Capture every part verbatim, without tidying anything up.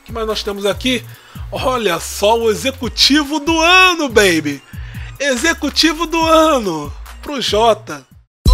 O que mais nós temos aqui? Olha só o executivo do ano, baby! Executivo do ano pro Jota.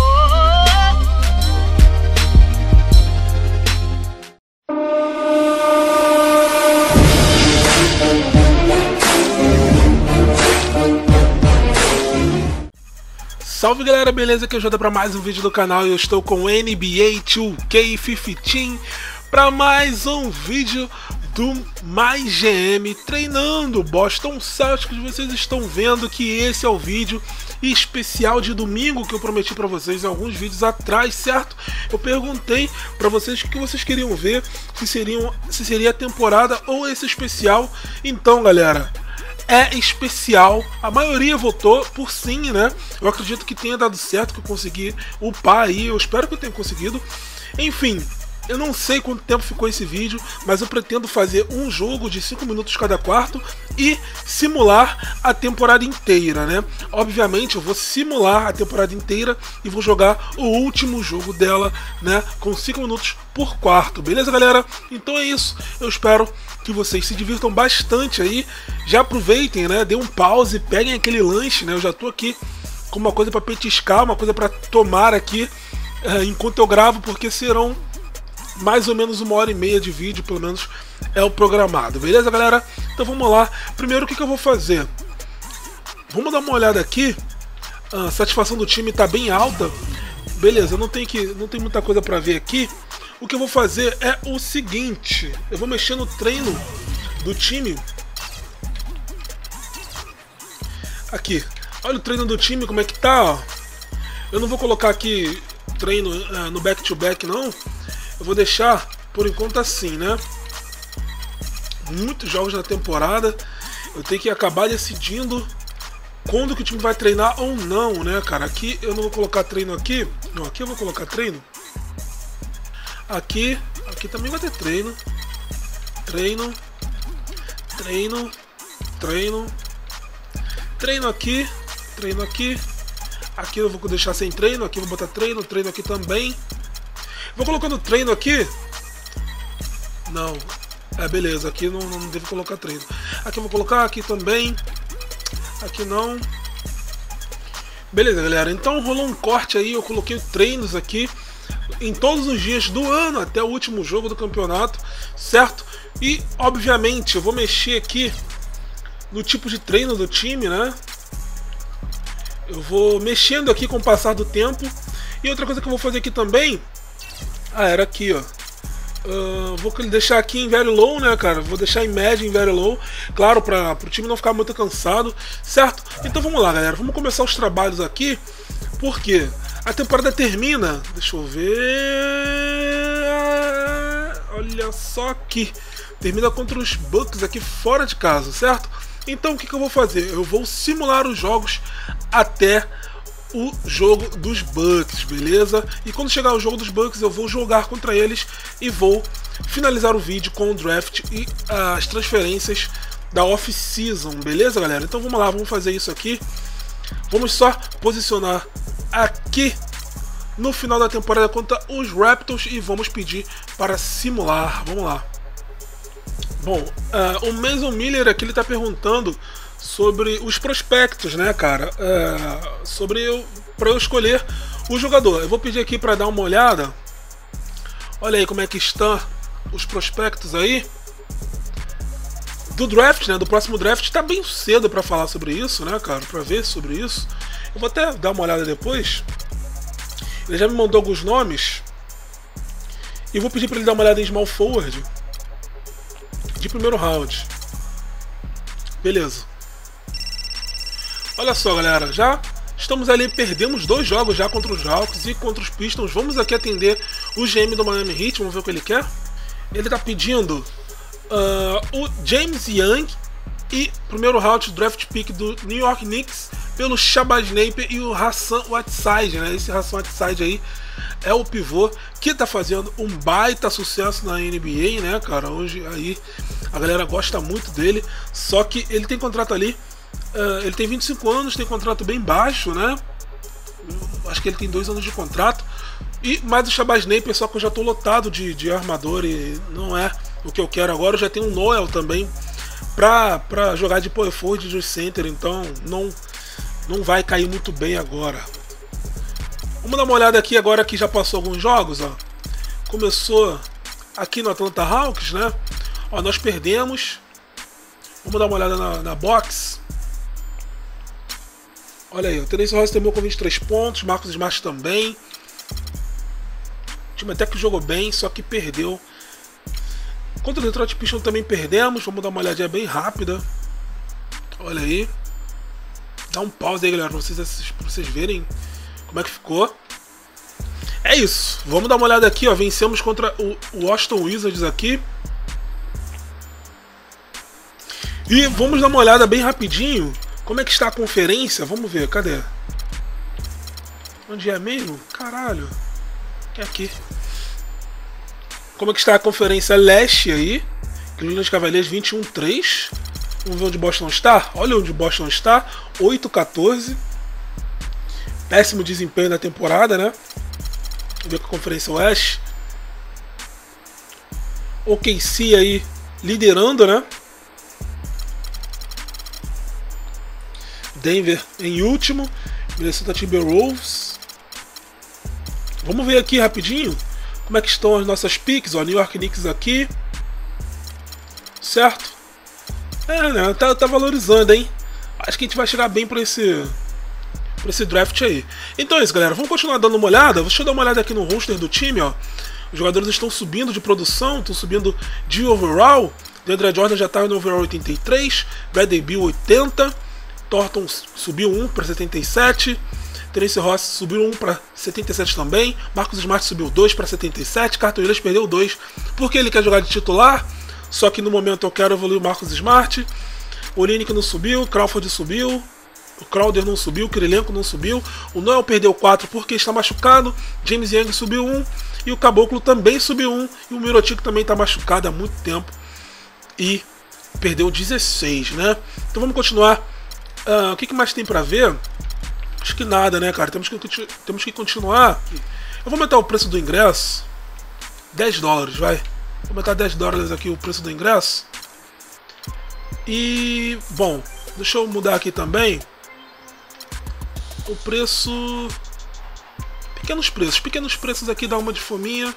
Salve galera, beleza? Aqui é o Jota para mais um vídeo do canal e eu estou com N B A dois K quinze para mais um vídeo do MyGM treinando Boston Celtics. Vocês estão vendo que esse é o vídeo especial de domingo que eu prometi para vocês em alguns vídeos atrás, certo? Eu perguntei para vocês o que vocês queriam ver, se, seriam, se seria a temporada ou esse especial. Então galera, é especial, a maioria votou por sim, né? Eu acredito que tenha dado certo, que eu consegui upar aí, eu espero que eu tenha conseguido. Enfim, eu não sei quanto tempo ficou esse vídeo, mas eu pretendo fazer um jogo de cinco minutos cada quarto e simular a temporada inteira, né? Obviamente eu vou simular a temporada inteira e vou jogar o último jogo dela, né? Com cinco minutos por quarto, beleza galera? Então é isso, eu espero que vocês se divirtam bastante aí. Já aproveitem, né? Dê um pause, peguem aquele lanche, né? Eu já tô aqui com uma coisa para petiscar, uma coisa para tomar aqui uh, enquanto eu gravo, porque serão mais ou menos uma hora e meia de vídeo, pelo menos é o programado, beleza galera? Então vamos lá. Primeiro o que, que eu vou fazer? Vamos dar uma olhada aqui. A satisfação do time tá bem alta. Beleza, não tem, que, não tem muita coisa para ver aqui. O que eu vou fazer é o seguinte: eu vou mexer no treino do time. Aqui, olha o treino do time, como é que tá, ó. Eu não vou colocar aqui treino uh, no back-to-back, não. Eu vou deixar por enquanto assim, né? Muitos jogos na temporada. Eu tenho que acabar decidindo quando que o time vai treinar ou não, né, cara? Aqui eu não vou colocar treino aqui. Não, aqui eu vou colocar treino. Aqui, aqui também vai ter treino. Treino. Treino. Treino. Treino aqui. Treino aqui. Aqui eu vou deixar sem treino. Aqui eu vou botar treino. Treino aqui também. Vou colocando treino aqui. Não. É, beleza. Aqui não, não devo colocar treino. Aqui eu vou colocar. Aqui também. Aqui não. Beleza, galera. Então rolou um corte aí. Eu coloquei treinos aqui em todos os dias do ano até o último jogo do campeonato, certo? E obviamente eu vou mexer aqui no tipo de treino do time, né? Eu vou mexendo aqui com o passar do tempo. E outra coisa que eu vou fazer aqui também, ah, era aqui, ó. Uh, vou deixar aqui em very low, né, cara? Vou deixar em média, em very low, claro, para o time não ficar muito cansado, certo? Então vamos lá, galera. Vamos começar os trabalhos aqui, porque a temporada termina, deixa eu ver, olha só aqui, termina contra os Bucks aqui fora de casa, certo? Então o que, que eu vou fazer? Eu vou simular os jogos até o jogo dos Bucks, beleza? E quando chegar o jogo dos Bucks eu vou jogar contra eles e vou finalizar o vídeo com o draft e uh, as transferências da off-season, beleza galera? Então vamos lá, vamos fazer isso aqui. Vamos só posicionar aqui no final da temporada contra os Raptors e vamos pedir para simular. Vamos lá. Bom, uh, o Mason Miller aqui ele tá perguntando sobre os prospectos, né, cara? Uh, sobre eu, para eu escolher o jogador. Eu vou pedir aqui para dar uma olhada. Olha aí como é que estão os prospectos aí do draft, né? Do próximo draft. Tá bem cedo para falar sobre isso, né, cara? Para ver sobre isso. Eu vou até dar uma olhada depois. Ele já me mandou alguns nomes. E vou pedir para ele dar uma olhada em small forward de primeiro round. Beleza. Olha só, galera. Já estamos ali. Perdemos dois jogos já contra os Hawks e contra os Pistons. Vamos aqui atender o G M do Miami Heat. Vamos ver o que ele quer. Ele está pedindo uh, o James Young e primeiro round draft pick do New York Knicks pelo Shabazz Napier e o Hassan Whiteside, né? Esse Hassan Whiteside aí é o pivô que tá fazendo um baita sucesso na N B A, né, cara? Hoje aí a galera gosta muito dele, só que ele tem contrato ali, uh, ele tem vinte e cinco anos, tem contrato bem baixo, né? Acho que ele tem dois anos de contrato. E mais o Shabazz Napier, só que eu já tô lotado de, de armador e não é o que eu quero agora. Eu já tenho um Noel também pra, pra jogar de power forward de center, então não, não vai cair muito bem agora. Vamos dar uma olhada aqui agora que já passou alguns jogos, ó. Começou aqui no Atlanta Hawks, né? Ó, nós perdemos. Vamos dar uma olhada na, na box. Olha aí, o Terence Ross terminou com vinte e três pontos, Marcus Smart também. O time até que jogou bem, só que perdeu. Contra o Detroit Pistons também perdemos. Vamos dar uma olhadinha bem rápida. Olha aí. Dá um pause aí, galera, pra vocês, pra vocês verem como é que ficou. É isso. Vamos dar uma olhada aqui, ó. Vencemos contra o Washington Wizards aqui. E vamos dar uma olhada bem rapidinho. Como é que está a conferência? Vamos ver, cadê? Onde é mesmo? Caralho. É aqui. Como é que está a conferência leste aí? Cleveland Cavaliers vinte e um a três. Vamos ver onde Boston está. Olha onde Boston está. oito a quatorze. Péssimo desempenho da temporada, né? Vamos ver com a conferência oeste. O K C aí liderando, né? Denver em último, Minnesota Timberwolves. Vamos ver aqui rapidinho como é que estão as nossas picks. Ó, New York Knicks aqui, certo? É, né? Tá, tá valorizando, hein? Acho que a gente vai chegar bem para esse, pra esse draft aí. Então é isso, galera. Vamos continuar dando uma olhada. Deixa eu dar uma olhada aqui no roster do time, ó. Os jogadores estão subindo de produção, estão subindo de overall. DeAndre Jordan já está no overall oitenta e três, Bradley Beal oitenta. Thornton subiu um para setenta e sete, Terence Ross subiu um para setenta e sete também, Marcus Smart subiu dois para setenta e sete, Carlton Williams perdeu dois porque ele quer jogar de titular, só que no momento eu quero evoluir o Marcus Smart. O Olynyk não subiu, Crawford subiu, o Crowder não subiu, o Kirilenko não subiu, o Noel perdeu quatro porque está machucado, James Young subiu um e o Caboclo também subiu um e o Mirotic também está machucado há muito tempo e perdeu dezesseis, né? Então vamos continuar. Uh, o que, que mais tem pra ver? Acho que nada, né, cara? Temos que, temos que continuar. Eu vou aumentar o preço do ingresso. dez dólares, vai. Vou aumentar dez dólares aqui o preço do ingresso. E, bom, deixa eu mudar aqui também o preço. Pequenos preços. Pequenos preços aqui dá uma de fominha.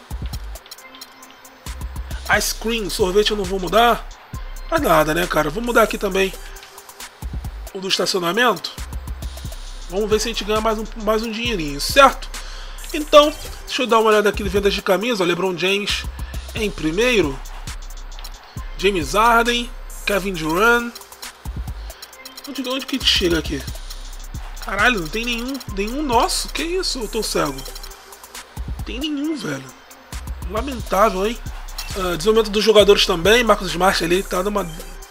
Ice cream, sorvete eu não vou mudar. Mas nada, né, cara? Vou mudar aqui também o do estacionamento. Vamos ver se a gente ganha mais um, mais um dinheirinho, certo? Então, deixa eu dar uma olhada aqui de vendas de camisa. LeBron James em primeiro, James Harden, Kevin Durant. Onde, onde que a gente chega aqui? Caralho, não tem nenhum, nenhum nosso. Que isso? Eu tô cego. Não tem nenhum, velho. Lamentável, hein? Uh, desenvolvimento dos jogadores também. Marcus Smart ali tá numa...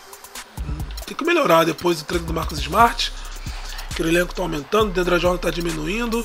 Tem que melhorar depois do treino do Marcus Smart. Que o elenco está aumentando, o DeAndre Jordan está diminuindo.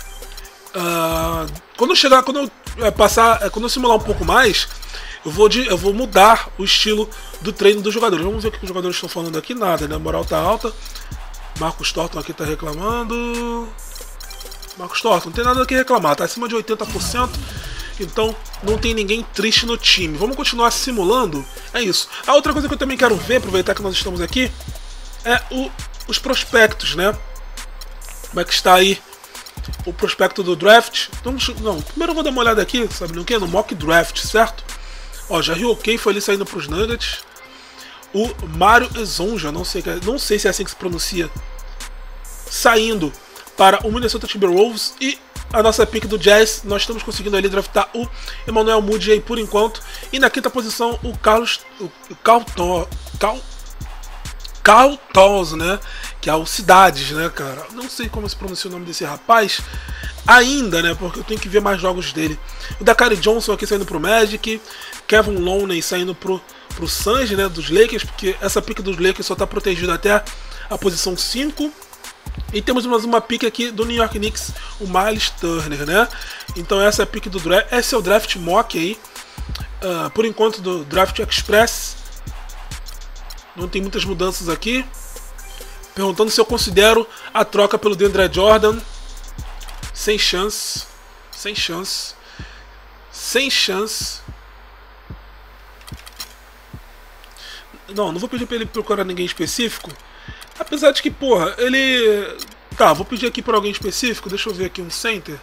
Uh, quando eu chegar, quando eu é, passar, é, quando eu simular um pouco mais, eu vou, de, eu vou mudar o estilo do treino dos jogadores. Vamos ver o que os jogadores estão falando aqui. Nada, né? A moral tá alta. Marcus Thornton aqui tá reclamando. Marcus Thornton, não tem nada aqui a reclamar, tá acima de oitenta por cento. Então não tem ninguém triste no time. Vamos continuar simulando. É isso. A outra coisa que eu também quero ver, aproveitar que nós estamos aqui, é o, os prospectos, né? Como é que está aí o prospecto do draft? Então, não, primeiro eu vou dar uma olhada aqui, sabe no que? No mock draft, certo? Ó, já Rio OK foi ali saindo para os Nuggets. O Mário Ezonja, não sei, não sei se é assim que se pronuncia, saindo para o Minnesota Timberwolves. E a nossa pick do Jazz, nós estamos conseguindo ali draftar o Emmanuel Mudiay aí por enquanto. E na quinta posição o Carlos, o Carlton, Cal, Carlton, né? Que é o Cidades, né, cara? Não sei como se pronuncia o nome desse rapaz ainda, né? Porque eu tenho que ver mais jogos dele. O Dakari Johnson aqui saindo pro Magic, Kevin Looney saindo pro, pro Suns, né? Dos Lakers, porque essa pick dos Lakers só tá protegida até a posição cinco. E temos mais uma pick aqui do New York Knicks, o Miles Turner, né? Então essa é a pick do draft, esse é o draft mock aí, uh, por enquanto do Draft Express. Não tem muitas mudanças aqui. Perguntando se eu considero a troca pelo DeAndre Jordan. Sem chance, sem chance, sem chance. Não, não vou pedir pra ele procurar ninguém específico. Apesar de que, porra, ele... Tá, vou pedir aqui pra alguém específico. Deixa eu ver aqui um center.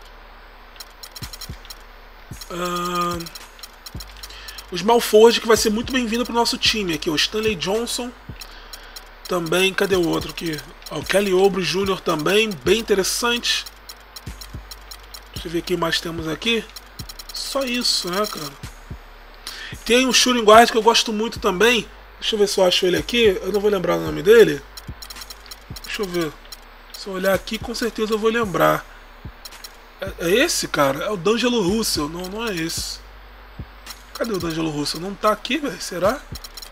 Uh... O Small Forward, que vai ser muito bem-vindo pro nosso time aqui. O Stanley Johnson. Também, cadê o outro aqui? Ó, o Kelly Oubre Júnior também, bem interessante. Deixa eu ver quem mais temos aqui. Só isso, né, cara? Tem um shooting guard que eu gosto muito também. Deixa eu ver se eu acho ele aqui. Eu não vou lembrar o nome dele. Deixa eu ver. Se eu olhar aqui, com certeza eu vou lembrar. É, é esse, cara? É o D'Angelo Russell. Não, não é esse. Cadê o D'Angelo Russell? Não tá aqui, velho? Será?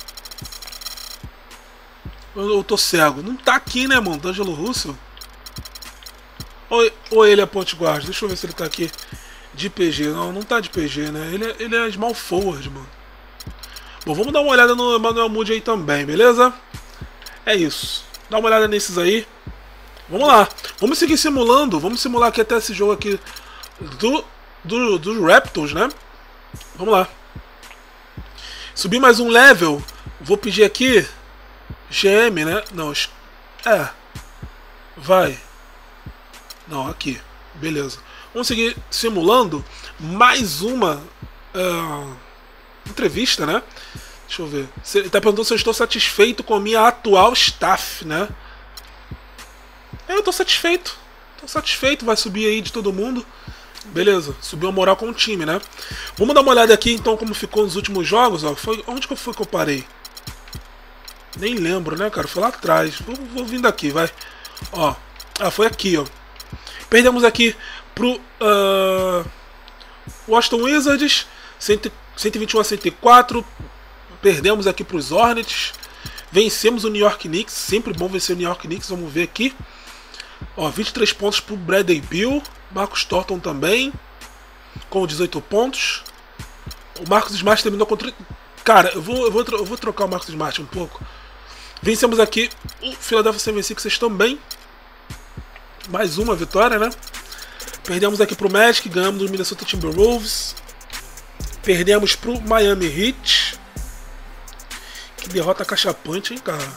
Eu, eu tô cego. Não tá aqui, né, mano? D'Angelo Russell? Ou, ou ele é point guard? Deixa eu ver se ele tá aqui. De P G. Não, não tá de P G, né? Ele é, ele é small forward, mano. Bom, vamos dar uma olhada no Emmanuel Moody aí também, beleza? É isso. Dá uma olhada nesses aí. Vamos lá. Vamos seguir simulando. Vamos simular aqui até esse jogo aqui do, do, dos Raptors, né? Vamos lá. Subir mais um level. Vou pedir aqui G M, né? Não, é. Vai. Não, aqui. Beleza. Vamos seguir simulando mais uma uh, entrevista, né? Deixa eu ver. Ele está perguntando se eu estou satisfeito com a minha atual staff, né? É, eu estou satisfeito. Estou satisfeito. Vai subir aí de todo mundo. Beleza. Subiu a moral com o time, né? Vamos dar uma olhada aqui, então, como ficou nos últimos jogos. Ó. Foi, onde que foi que eu parei? Nem lembro, né, cara? Foi lá atrás. Vou, vou vindo aqui, vai. Ó. Ah, foi aqui, ó. Perdemos aqui pro uh, Washington Wizards. cento e vinte e um a cento e quatro. Perdemos aqui para os Hornets. Vencemos o New York Knicks. Sempre bom vencer o New York Knicks. Vamos ver aqui. Ó, vinte e três pontos para o Bradley Beal. Marcus Thornton também. Com dezoito pontos. O Marcus Smart terminou contra... Cara, eu vou, eu, vou, eu vou trocar o Marcus Smart um pouco. Vencemos aqui o Philadelphia setenta e seis ers também. Mais uma vitória, né? Perdemos aqui para o Magic. Ganhamos do Minnesota Timberwolves. Perdemos para o Miami Heat. Que derrota cachapante, hein, cara?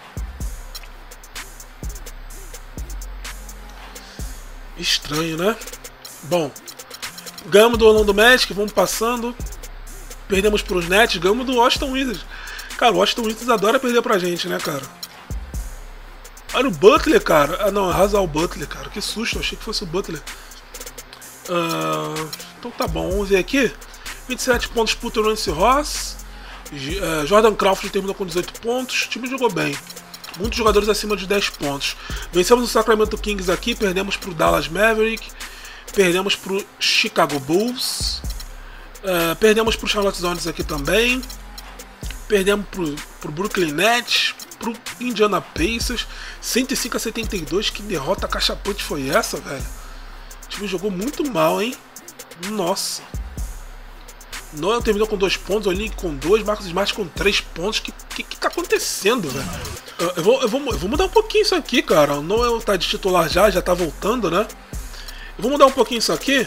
Estranho, né? Bom, ganhamos do Orlando Magic, vamos passando. Perdemos para os Nets, ganhamos do Washington Wizards. Cara, o Washington Wizards adora perder pra gente, né, cara? Olha o Butler, cara. Ah, não, é Hazal Butler, cara. Que susto, achei que fosse o Butler. Uh, então tá bom, vamos ver aqui. vinte e sete pontos pro Terence Ross. Uh, Jordan Crawford terminou com dezoito pontos. O time jogou bem. Muitos jogadores acima de dez pontos. Vencemos o Sacramento Kings aqui. Perdemos pro Dallas Maverick. Perdemos pro Chicago Bulls. Uh, perdemos pro Charlotte Hornets aqui também. Perdemos pro, pro Brooklyn Nets. Pro Indiana Pacers. cento e cinco a setenta e dois. Que derrota cachapante foi essa, velho? O time jogou muito mal, hein? Nossa. Noel terminou com dois pontos, Olinick com dois, Marcus Smart com três pontos. Que que, que tá acontecendo, velho? Eu, eu, vou, eu, vou, eu vou mudar um pouquinho isso aqui, cara. O Noel tá de titular já, já tá voltando, né? Eu vou mudar um pouquinho isso aqui.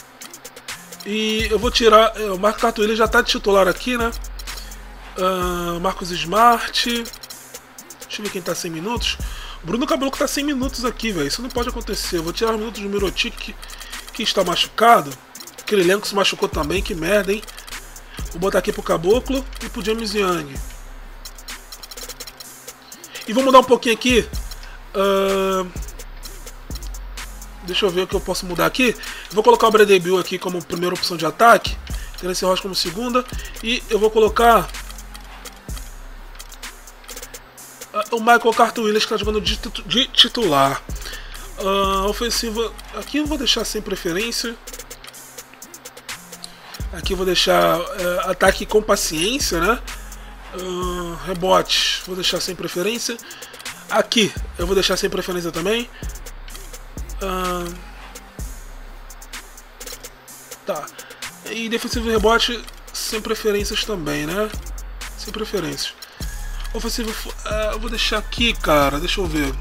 E eu vou tirar. O Marco Cartuília já tá de titular aqui, né? Uh, Marcus Smart. Deixa eu ver quem tá sem minutos. Bruno Caboclo tá sem minutos aqui, velho. Isso não pode acontecer. Eu vou tirar os minutos do Mirotic, que, que está machucado. Kirilenko se machucou também, que merda, hein? Vou botar aqui pro Caboclo e pro James Young. E vou mudar um pouquinho aqui. Uh... Deixa eu ver o que eu posso mudar aqui. Eu vou colocar o Bradley Beal aqui como primeira opção de ataque. Terence Ross como segunda. E eu vou colocar o Michael Carter-Williams, que está jogando de, de titular. Uh, ofensiva. Aqui eu vou deixar sem preferência. Aqui eu vou deixar uh, ataque com paciência, né? Uh, rebote, vou deixar sem preferência. Aqui eu vou deixar sem preferência também. Uh, tá. E defensivo e rebote sem preferências também, né? Sem preferências. Ofensivo, uh, eu vou deixar aqui, cara. Deixa eu ver.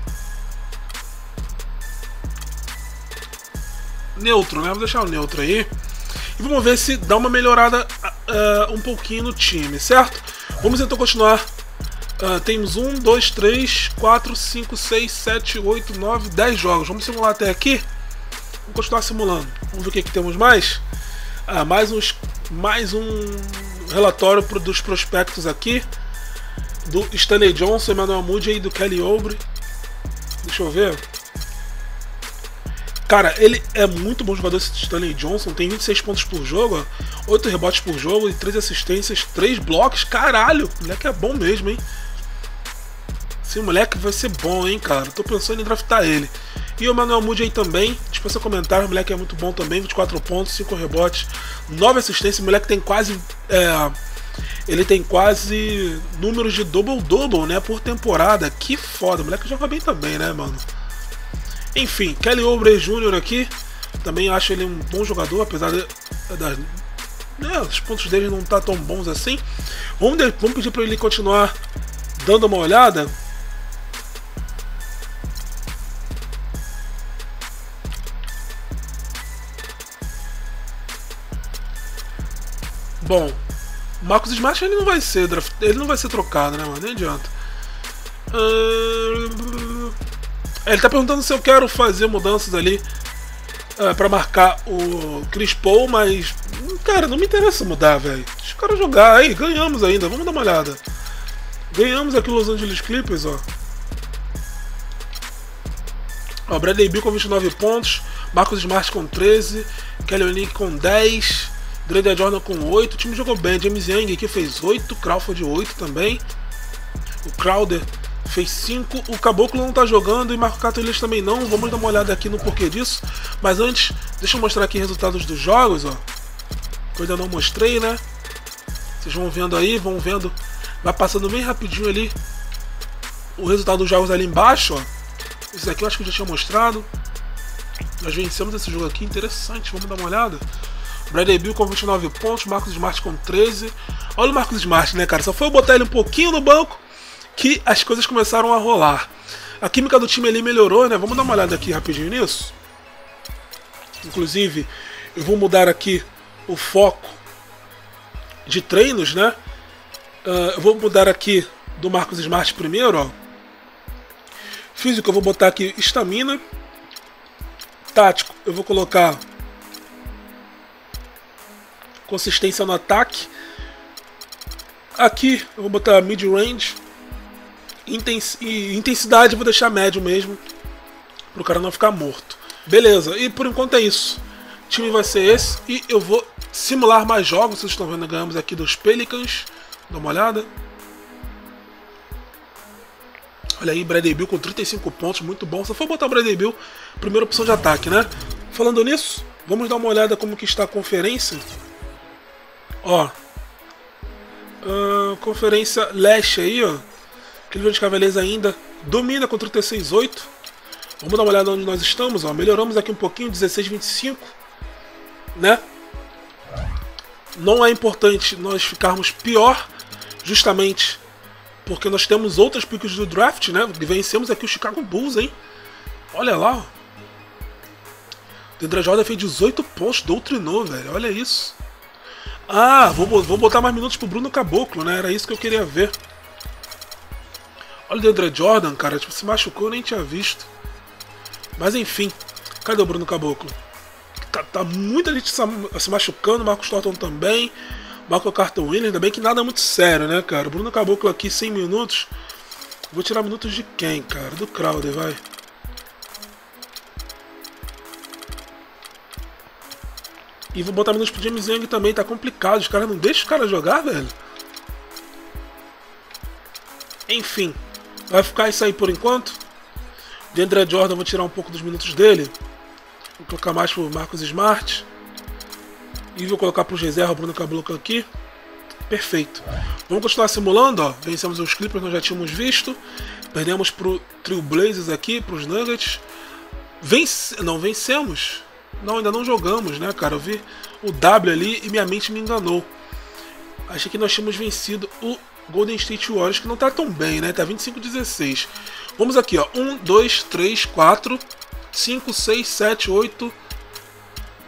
Neutro, né? Vou deixar o neutro aí. E vamos ver se dá uma melhorada uh, um pouquinho no time, certo? Vamos então continuar Uh, temos um, dois, três, quatro, cinco, seis, sete, oito, nove, dez jogos. Vamos simular até aqui. Vamos continuar simulando. Vamos ver o que, que temos mais. Ah, mais, uns, mais um relatório pro, dos prospectos aqui. Do Stanley Johnson, Emmanuel Moody e do Kelly Oubre. Deixa eu ver. Cara, ele é muito bom jogador, esse Stanley Johnson. Tem vinte e seis pontos por jogo, ó, oito rebotes por jogo e três assistências, três blocos. Caralho, o moleque é bom mesmo, hein? Esse moleque vai ser bom, hein, cara. Tô pensando em draftar ele. E o Emmanuel Moody aí também. Dispensa comentários, o moleque é muito bom também. vinte e quatro pontos, cinco rebotes, nove assistências. O moleque tem quase... É, ele tem quase números de double-double, né, por temporada. Que foda, o moleque joga bem também, né, mano? Enfim, Kelly Oubre Júnior aqui. Também acho ele um bom jogador, apesar de, das, né, os pontos dele não tá tão bons assim. Vamos, de, vamos pedir para ele continuar dando uma olhada. Bom, Marcus Smart ele não vai ser draft, ele não vai ser trocado, né, mano? Nem adianta. Uh, ele tá perguntando se eu quero fazer mudanças ali uh, pra marcar o Chris Paul, mas, cara, não me interessa mudar, velho. Deixa o cara jogar aí, ganhamos ainda, vamos dar uma olhada. Ganhamos aqui o Los Angeles Clippers, ó. Ó, Bradley Beal com vinte e nove pontos, Marcus Smart com treze, Kelly Olynyk com dez. DeAndre Jordan com oito, o time jogou bem. James Young aqui fez oito, Crawford oito também. O Crowder fez cinco, o Caboclo não tá jogando e Marco Catuilhas também não. Vamos dar uma olhada aqui no porquê disso. Mas antes, deixa eu mostrar aqui resultados dos jogos, ó. Que eu ainda não mostrei, né? Vocês vão vendo aí, vão vendo. Vai passando bem rapidinho ali o resultado dos jogos ali embaixo, ó. Esse aqui eu acho que eu já tinha mostrado. Nós vencemos esse jogo aqui, interessante, vamos dar uma olhada. Bradley Beal com vinte e nove pontos, Marcus Smart com treze. Olha o Marcus Smart, né, cara? Só foi eu botar ele um pouquinho no banco que as coisas começaram a rolar. A química do time ali melhorou, né? Vamos dar uma olhada aqui rapidinho nisso. Inclusive, eu vou mudar aqui o foco de treinos, né? Uh, eu vou mudar aqui do Marcus Smart primeiro, ó. Físico, eu vou botar aqui estamina. Tático, eu vou colocar consistência no ataque. Aqui eu vou botar mid-range. Intensidade eu vou deixar médio mesmo, para o cara não ficar morto. Beleza, e por enquanto é isso. O time vai ser esse e eu vou simular mais jogos. Vocês estão vendo, ganhamos aqui dos Pelicans. Dá uma olhada. Olha aí, Bradley Beal com trinta e cinco pontos, muito bom. Só foi botar o Bradley Beal, primeira opção de ataque, né? Falando nisso, vamos dar uma olhada como que está a conferência. Ó, uh, conferência leste aí, ó. Cleveland Cavaliers ainda domina com trinta e seis a oito. Vamos dar uma olhada onde nós estamos, ó. Melhoramos aqui um pouquinho, dezesseis a vinte e cinco, né? Não é importante nós ficarmos pior, justamente porque nós temos outras picks do draft, né? Vencemos aqui o Chicago Bulls, hein? Olha lá, ó. DeAndre Jordan fez dezoito pontos, doutrinou, velho. Olha isso. Ah, vou, vou botar mais minutos pro Bruno Caboclo, né? Era isso que eu queria ver. Olha o DeAndre Jordan, cara. Tipo, se machucou, eu nem tinha visto. Mas enfim. Cadê o Bruno Caboclo? Tá, tá muita gente se machucando. Marcus Thornton também. Michael Carter Williams. Ainda bem que nada muito sério, né, cara? O Bruno Caboclo aqui, cem minutos. Vou tirar minutos de quem, cara? Do Crowder, vai. E vou botar minutos pro James Young também, tá complicado. Os caras não deixam o cara jogar, velho. Enfim, vai ficar isso aí por enquanto. DeAndre Jordan, vou tirar um pouco dos minutos dele. Vou colocar mais pro Marcus Smart. E vou colocar pro reserva o Bruno Caboclo aqui. Perfeito. Vamos continuar simulando, ó. Vencemos os Clippers, nós já tínhamos visto. Perdemos pro Trail Blazers aqui, pros Nuggets. Vence... Não, vencemos. Não, ainda não jogamos, né, cara? Eu vi o W ali e minha mente me enganou. Achei que nós tínhamos vencido o Golden State Warriors, que não tá tão bem, né? Tá vinte e cinco a dezesseis. Vamos aqui, ó. um, dois, três, quatro, cinco, seis, sete, oito,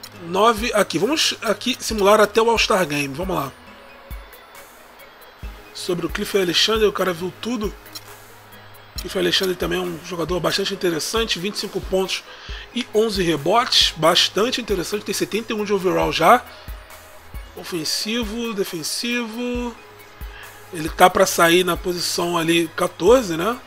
nove. Aqui, vamos aqui simular até o All-Star Game. Vamos lá. sobre o Cliff Alexander, o cara viu tudo. O Cliff Alexander também é um jogador bastante interessante, vinte e cinco pontos e onze rebotes, bastante interessante, tem setenta e um de overall já. Ofensivo, defensivo. Ele tá para sair na posição ali quatorze, né?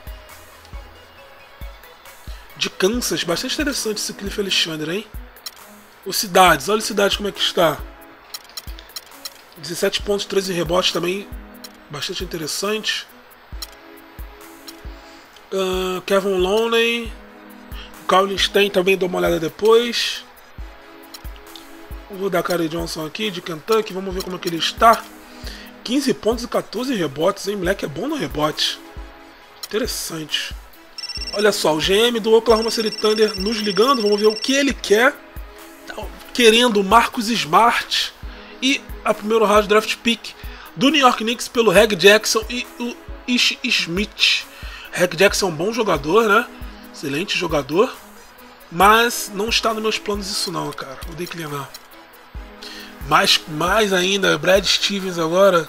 De Kansas, bastante interessante esse Cliff Alexander, hein? O Cidades, olha o Cidades como é que está. dezessete pontos, treze rebotes também, bastante interessante. Uh, Kevin Looney, o Colin Stein também dou uma olhada depois. Vou dar Curry Johnson aqui de Kentucky, vamos ver como é que ele está. quinze pontos e quatorze rebotes, hein? Moleque é bom no rebote. Interessante. Olha só, o G M do Oklahoma City Thunder nos ligando, vamos ver o que ele quer. Tá querendo o Marcus Smart e a primeiro round draft pick do New York Knicks pelo Reg Jackson e o Ish Smith. Reg Jackson é um bom jogador, né? Excelente jogador. Mas não está nos meus planos isso não, cara. Vou declinar. Mais, mais ainda, Brad Stevens agora.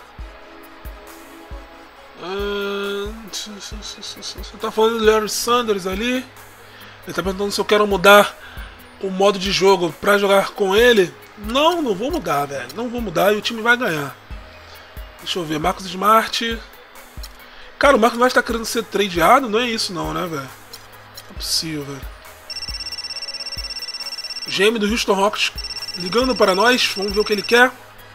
Uh, você tá falando do Larry Sanders ali. Ele tá perguntando se eu quero mudar o modo de jogo pra jogar com ele. Não, não vou mudar, velho. Não vou mudar e o time vai ganhar. Deixa eu ver, Marcus Smart. Cara, o Marcus Smart tá querendo ser tradeado? Não é isso não, né, velho? Não é possível, velho. O G M do Houston Rockets ligando para nós, vamos ver o que ele quer.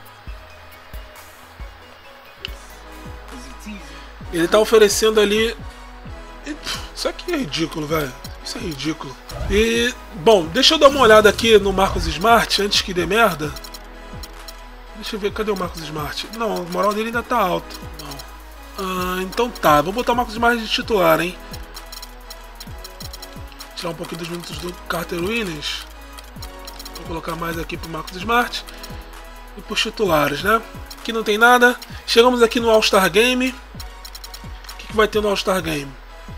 Ele tá oferecendo ali. Isso aqui é ridículo, velho. Isso é ridículo. E, bom, deixa eu dar uma olhada aqui no Marcus Smart antes que dê merda. Deixa eu ver, cadê o Marcus Smart? Não, a moral dele ainda tá alta. Não. Ah, então tá, vou botar o Marcus Smart de titular, hein. Tirar um pouquinho dos minutos do Carter Williams. Vou colocar mais aqui pro Marcus Smart. E pros titulares, né? Aqui não tem nada. Chegamos aqui no All-Star Game. O que, que vai ter no All-Star Game?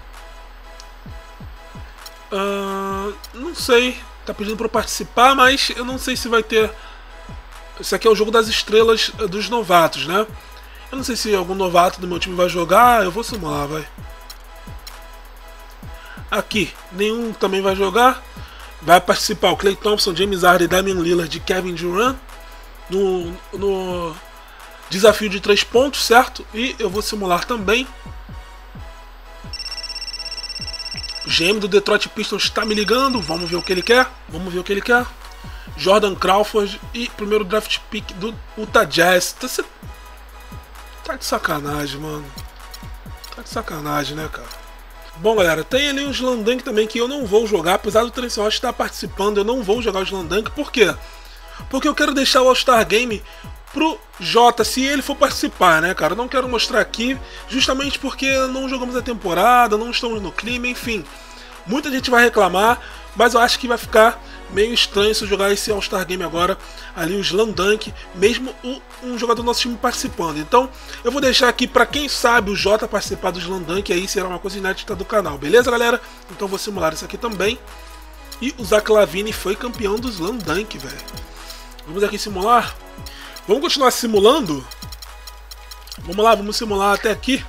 Uh, não sei. Tá pedindo pra eu participar, mas eu não sei se vai ter. Esse aqui é o jogo das estrelas dos novatos, né? Eu não sei se algum novato do meu time vai jogar. Eu vou simular, vai. Aqui, nenhum também vai jogar. Vai participar o Klay Thompson, James Harden, Damian Lillard e Kevin Durant no, no desafio de três pontos, certo? E eu vou simular também. O G M do Detroit Pistons está me ligando. Vamos ver o que ele quer. Vamos ver o que ele quer. Jordan Crawford e primeiro draft pick do Utah Jazz. Tá, se... tá de sacanagem, mano. Tá de sacanagem, né, cara? Bom, galera, tem ali o Slam Dunk também que eu não vou jogar, apesar do Terence Ross estar participando, eu não vou jogar o Slam Dunk. Por quê? Porque eu quero deixar o All-Star Game pro Jota, se ele for participar, né, cara? Eu não quero mostrar aqui, justamente porque não jogamos a temporada, não estamos no clima, enfim. Muita gente vai reclamar, mas eu acho que vai ficar meio estranho se eu jogar esse All-Star Game agora, ali o Slam Dunk, mesmo o, um jogador do nosso time participando. Então eu vou deixar aqui para quem sabe o Jota participar do Slam Dunk, aí será uma coisa inédita do canal, beleza, galera? Então vou simular isso aqui também. E o Zach LaVine foi campeão do Slam Dunk, velho. Vamos aqui simular. Vamos continuar simulando? Vamos lá, vamos simular até aqui.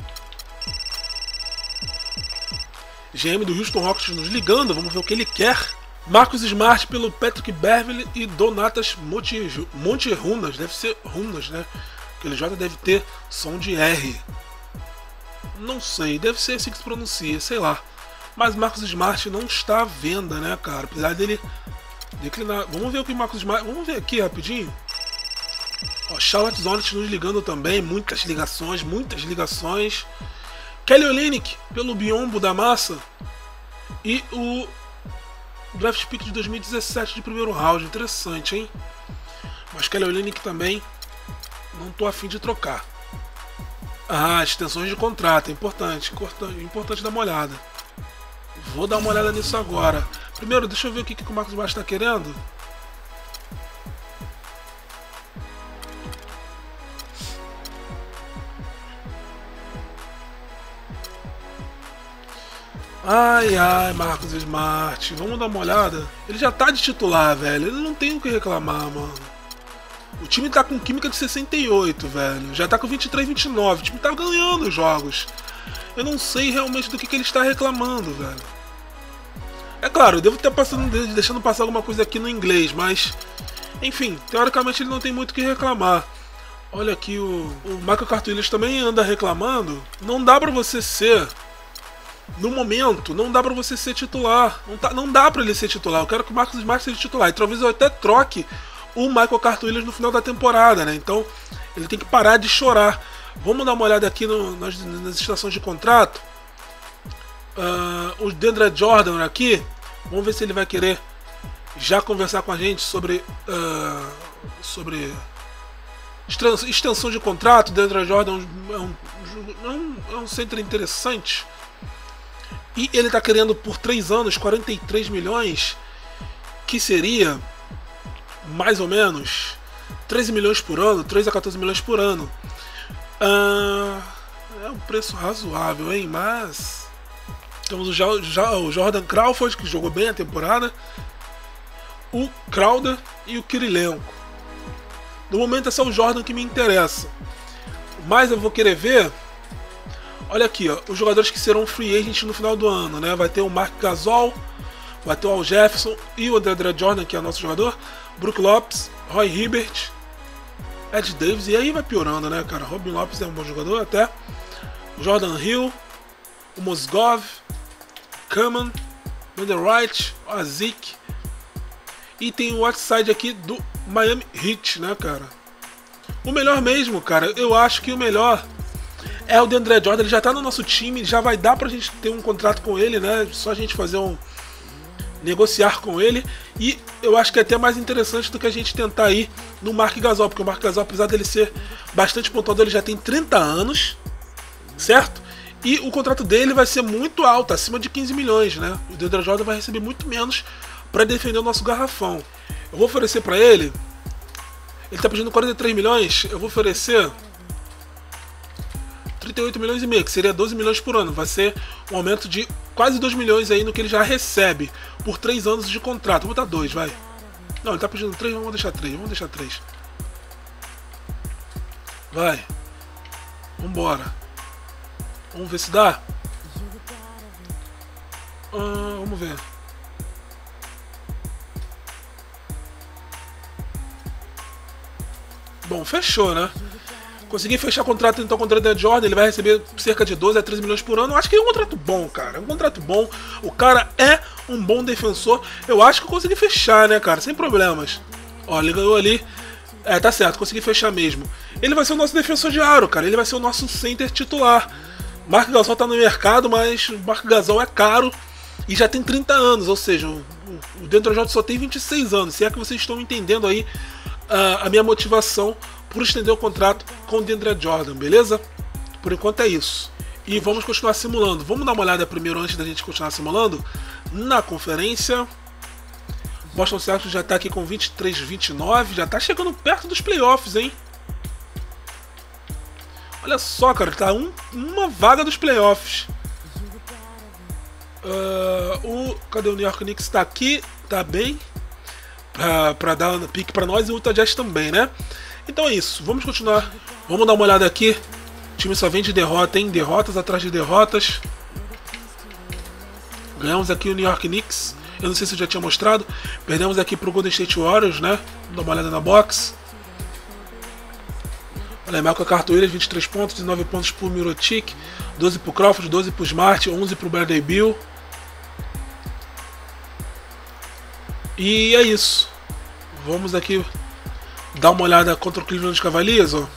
G M do Houston Rockets nos ligando, vamos ver o que ele quer. Marcus Smart pelo Patrick Beverley e Donatas Monterunas, deve ser Runas, né? Aquele J deve ter som de R. Não sei, deve ser assim que se pronuncia, sei lá. Mas Marcus Smart não está à venda, né, cara? Apesar dele declinar. Vamos ver o que o Marcus Smart. Vamos ver aqui rapidinho. Ó, Charlotte Hornets nos ligando também, muitas ligações, muitas ligações. Kelly Olynyk pelo Biombo da Massa e o draft pick de dois mil e dezessete de primeiro round, interessante, hein? Mas Kelly Olynyk também não tô afim de trocar. Ah, extensões de contrato, é importante, importante, importante dar uma olhada. Vou dar uma olhada nisso agora. Primeiro, deixa eu ver o que, que o Marcus Smart está querendo. Ai, ai, Marcus Smart. Vamos dar uma olhada. Ele já tá de titular, velho. Ele não tem o que reclamar, mano. O time tá com química de sessenta e oito, velho. Já tá com vinte e três, vinte e nove. O time tá ganhando os jogos. Eu não sei realmente do que, que ele está reclamando, velho. É claro, eu devo estar passando, deixando passar alguma coisa aqui no inglês, mas... Enfim, teoricamente ele não tem muito o que reclamar. Olha aqui, o, o Michael Carter-Williams também anda reclamando. Não dá pra você ser... No momento, não dá pra você ser titular. Não, tá, não dá pra ele ser titular. Eu quero que o Marcus Smart seja titular. E talvez eu até troque o Michael Carter-Williams no final da temporada, né? Então, ele tem que parar de chorar. Vamos dar uma olhada aqui no, nas, nas estações de contrato. Uh, o DeAndre Jordan aqui. Vamos ver se ele vai querer já conversar com a gente sobre... Uh, sobre... extensão de contrato. O DeAndre Jordan é um, é um, é um center interessante. E ele está querendo por três anos quarenta e três milhões, que seria mais ou menos treze milhões por ano, treze a quatorze milhões por ano. Ah, é um preço razoável, hein? Mas temos o, ja o Jordan Crawford, que jogou bem a temporada, o Crowder e o Kirilenko. No momento é só o Jordan que me interessa, mas eu vou querer ver. Olha aqui, ó, os jogadores que serão free agent no final do ano, né? Vai ter o Marc Gasol, vai ter o Al Jefferson e o DeAndre Jordan, que é nosso jogador, Brook Lopes, Roy Hibbert, Ed Davis, e aí vai piorando, né, cara? Robin Lopes é um bom jogador até. Jordan Hill, o Mozgov, Kaman, Wendell Wright, o Azik. E tem o outside aqui do Miami Heat, né, cara? O melhor mesmo, cara, eu acho que o melhor é o DeAndre Jordan. Ele já tá no nosso time, já vai dar pra gente ter um contrato com ele, né? Só a gente fazer um... negociar com ele. E eu acho que é até mais interessante do que a gente tentar ir no Marc Gasol, porque o Marc Gasol, apesar dele ser bastante pontuador, ele já tem trinta anos, certo? E o contrato dele vai ser muito alto, acima de quinze milhões, né? O DeAndre Jordan vai receber muito menos para defender o nosso garrafão. Eu vou oferecer para ele... Ele tá pedindo quarenta e três milhões, eu vou oferecer trinta e oito milhões e meio, que seria doze milhões por ano. Vai ser um aumento de quase dois milhões aí no que ele já recebe por três anos de contrato. Vou botar dois, vai. Não, ele tá pedindo três, vamos deixar três, vamos deixar três. Vai. Vambora. Vamos ver se dá. Ah, vamos ver. Bom, fechou, né? Consegui fechar contrato então com o DeAndre Jordan. Ele vai receber cerca de doze a treze milhões por ano. Eu acho que é um contrato bom, cara. É um contrato bom. O cara é um bom defensor. Eu acho que eu consegui fechar, né, cara? Sem problemas. Ó, ele ganhou ali. É, tá certo, consegui fechar mesmo. Ele vai ser o nosso defensor de aro, cara. Ele vai ser o nosso center titular. Marc Gasol tá no mercado, mas o Marc Gasol é caro e já tem trinta anos. Ou seja, o, o DeAndre Jordan só tem vinte e seis anos. Se é que vocês estão entendendo aí uh, a minha motivação por estender o contrato com o DeAndre Jordan, beleza? Por enquanto é isso. E vamos continuar simulando. Vamos dar uma olhada primeiro, antes da gente continuar simulando, na conferência. Boston Celtics já está aqui com vinte e três a vinte e nove, já está chegando perto dos playoffs, hein? Olha só, cara, tá um, uma vaga dos playoffs. Uh, o, cadê o New York Knicks? Está aqui, tá bem, para dar pique para nós, e o Utah Jazz também, né? Então é isso, vamos continuar. Vamos dar uma olhada aqui. O time só vem de derrota, hein? Derrotas atrás de derrotas. Ganhamos aqui o New York Knicks. Eu não sei se eu já tinha mostrado. Perdemos aqui pro Golden State Warriors, né? Dá uma olhada na box. Olha aí, Michael Carter-Williams, vinte e três pontos, dezenove pontos por Mirotic, doze pro Crawford, doze pro Smart, onze pro Bradley Beal. E é isso. Vamos aqui dar uma olhada contra o Cleveland Cavaliers, ó.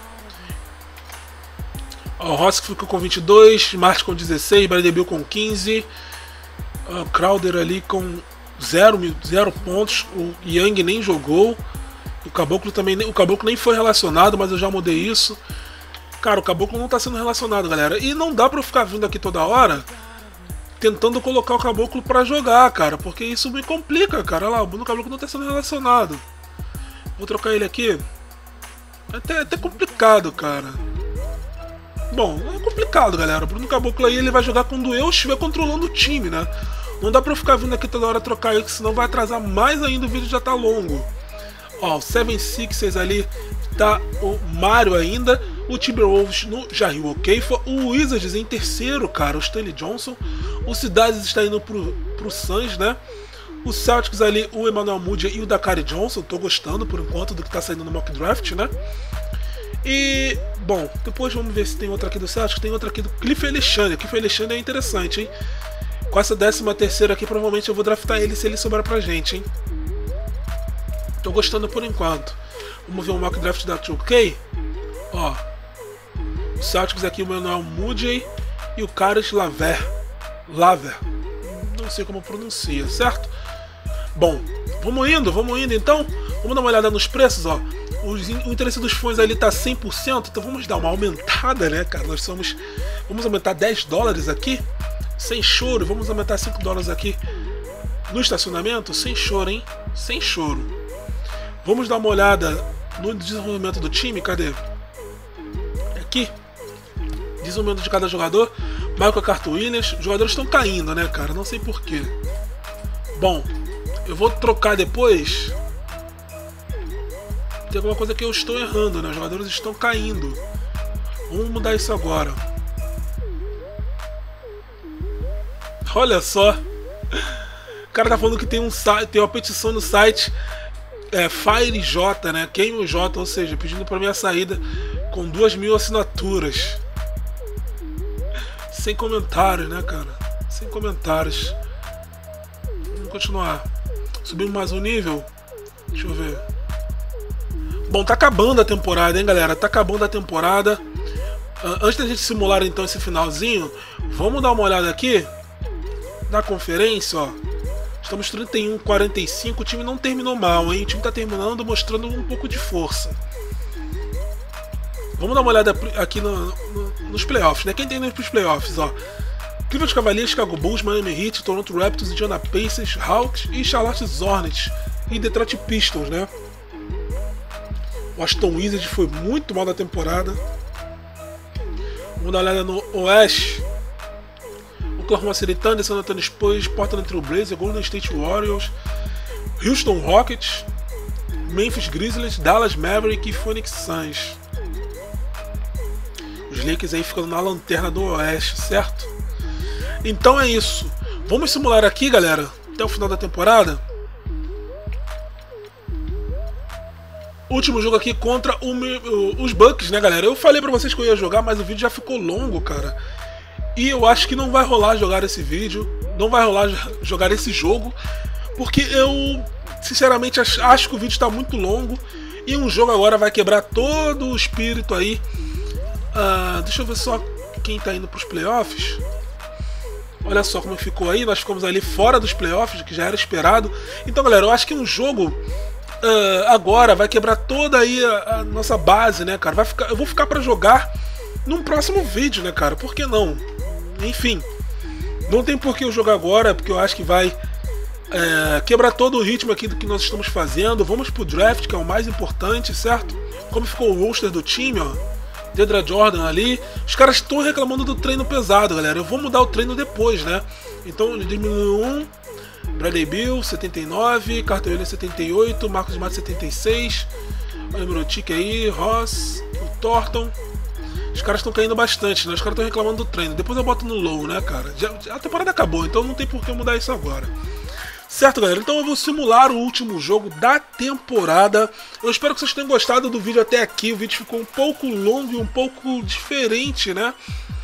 O Ross ficou com vinte e dois, Smart com dezesseis, Bradley Beal com quinze, o Crowder ali com zero pontos, o Young nem jogou, o Caboclo também, o Caboclo nem foi relacionado, mas eu já mudei isso. Cara, o Caboclo não está sendo relacionado, galera, e não dá pra eu ficar vindo aqui toda hora tentando colocar o Caboclo pra jogar, cara, porque isso me complica, cara. Olha lá, o Bruno Caboclo não está sendo relacionado. Vou trocar ele aqui. É até, até complicado, cara. Bom, é complicado, galera. O Bruno Caboclo aí, ele vai jogar quando eu estiver controlando o time, né? Não dá pra eu ficar vindo aqui toda hora trocar ele, que senão vai atrasar mais ainda, o vídeo já tá longo. Ó, o setenta e seis ali tá o Mario ainda, o Timberwolves no Jahlil Okafor, o Wizards em terceiro, cara, o Stanley Johnson, o Cidades está indo pro, pro Suns, né? O Celtics ali, o Emmanuel Mudiay e o Dakari Johnson, tô gostando por enquanto do que tá saindo no mock draft, né? E, bom, depois vamos ver se tem outra aqui do Celtics, tem outra aqui do Cliff Alexander. Cliff Alexander é interessante, hein? Com essa décima terceira aqui, provavelmente eu vou draftar ele se ele sobrar pra gente, hein? Tô gostando por enquanto. Vamos ver o mock draft da two K. Ó, o Celtics aqui, o Emmanuel Mudiay e o Caris Laver. Laver. Não sei como pronuncia, certo? Bom, vamos indo, vamos indo então. Vamos dar uma olhada nos preços, ó. O interesse dos fãs ali tá cem por cento, então vamos dar uma aumentada, né, cara? Nós somos... Vamos aumentar dez dólares aqui, sem choro. Vamos aumentar cinco dólares aqui no estacionamento, sem choro, hein? Sem choro. Vamos dar uma olhada no desenvolvimento do time, cadê? Aqui. Desenvolvimento de cada jogador. Michael Carter Williams. Os jogadores estão caindo, né, cara? Não sei porquê. Bom, eu vou trocar depois. Tem alguma coisa que eu estou errando, né? Os jogadores estão caindo. Vamos mudar isso agora. Olha só. O cara tá falando que tem um site, tem uma petição no site é, FireJ, né? Queime o J, ou seja, pedindo para minha saída com duas mil assinaturas. Sem comentários, né, cara? Sem comentários. Vamos continuar. Subimos mais um nível. Deixa eu ver. Bom, tá acabando a temporada, hein, galera? Tá acabando a temporada. Uh, antes da gente simular, então, esse finalzinho, vamos dar uma olhada aqui na conferência, ó. Estamos trinta e um a quarenta e cinco. O time não terminou mal, hein? O time tá terminando mostrando um pouco de força. Vamos dar uma olhada aqui no, no, nos playoffs, né? Quem tem indo pros playoffs, ó. Cleveland Cavaliers, Chicago Bulls, Miami Heat, Toronto Raptors, Indiana Pacers, Hawks e Charlotte Hornets e Detroit Pistons, né? O Aston Wizards foi muito mal da temporada. Vamos dar uma olhada no Oeste. Oklahoma City Thunder, San Antonio Spurs, Portland Trail Blazers, Golden State Warriors, Houston Rockets, Memphis Grizzlies, Dallas Mavericks e Phoenix Suns. Os Lakers aí ficando na lanterna do Oeste, certo? Então é isso. Vamos simular aqui, galera, até o final da temporada. Último jogo aqui contra o, o, os Bucks, né, galera? Eu falei pra vocês que eu ia jogar, mas o vídeo já ficou longo, cara. E eu acho que não vai rolar jogar esse vídeo, não vai rolar jogar esse jogo, porque eu, sinceramente, acho, acho que o vídeo tá muito longo e um jogo agora vai quebrar todo o espírito aí. Uh, deixa eu ver só quem tá indo pros playoffs. Olha só como ficou aí, nós ficamos ali fora dos playoffs, que já era esperado. Então, galera, eu acho que um jogo uh, agora vai quebrar toda aí a, a nossa base, né, cara? Vai ficar, eu vou ficar pra jogar num próximo vídeo, né, cara? Por que não? Enfim, não tem por que eu jogar agora, porque eu acho que vai é, quebrar todo o ritmo aqui do que nós estamos fazendo. Vamos pro draft, que é o mais importante, certo? Como ficou o roster do time, ó. Dedra Jordan ali. Os caras estão reclamando do treino pesado, galera. Eu vou mudar o treino depois, né? Então, diminuiu um. Bradley Beal, setenta e nove. Carter Williams, setenta e oito. Marcos Smart, setenta e seis. Olha o Mirotic aí. Ross. O Thornton. Os caras estão caindo bastante, né? Os caras estão reclamando do treino. Depois eu boto no low, né, cara? Já, a temporada acabou, então não tem por que eu mudar isso agora. Certo, galera? Então eu vou simular o último jogo da temporada. Eu espero que vocês tenham gostado do vídeo até aqui. O vídeo ficou um pouco longo e um pouco diferente, né?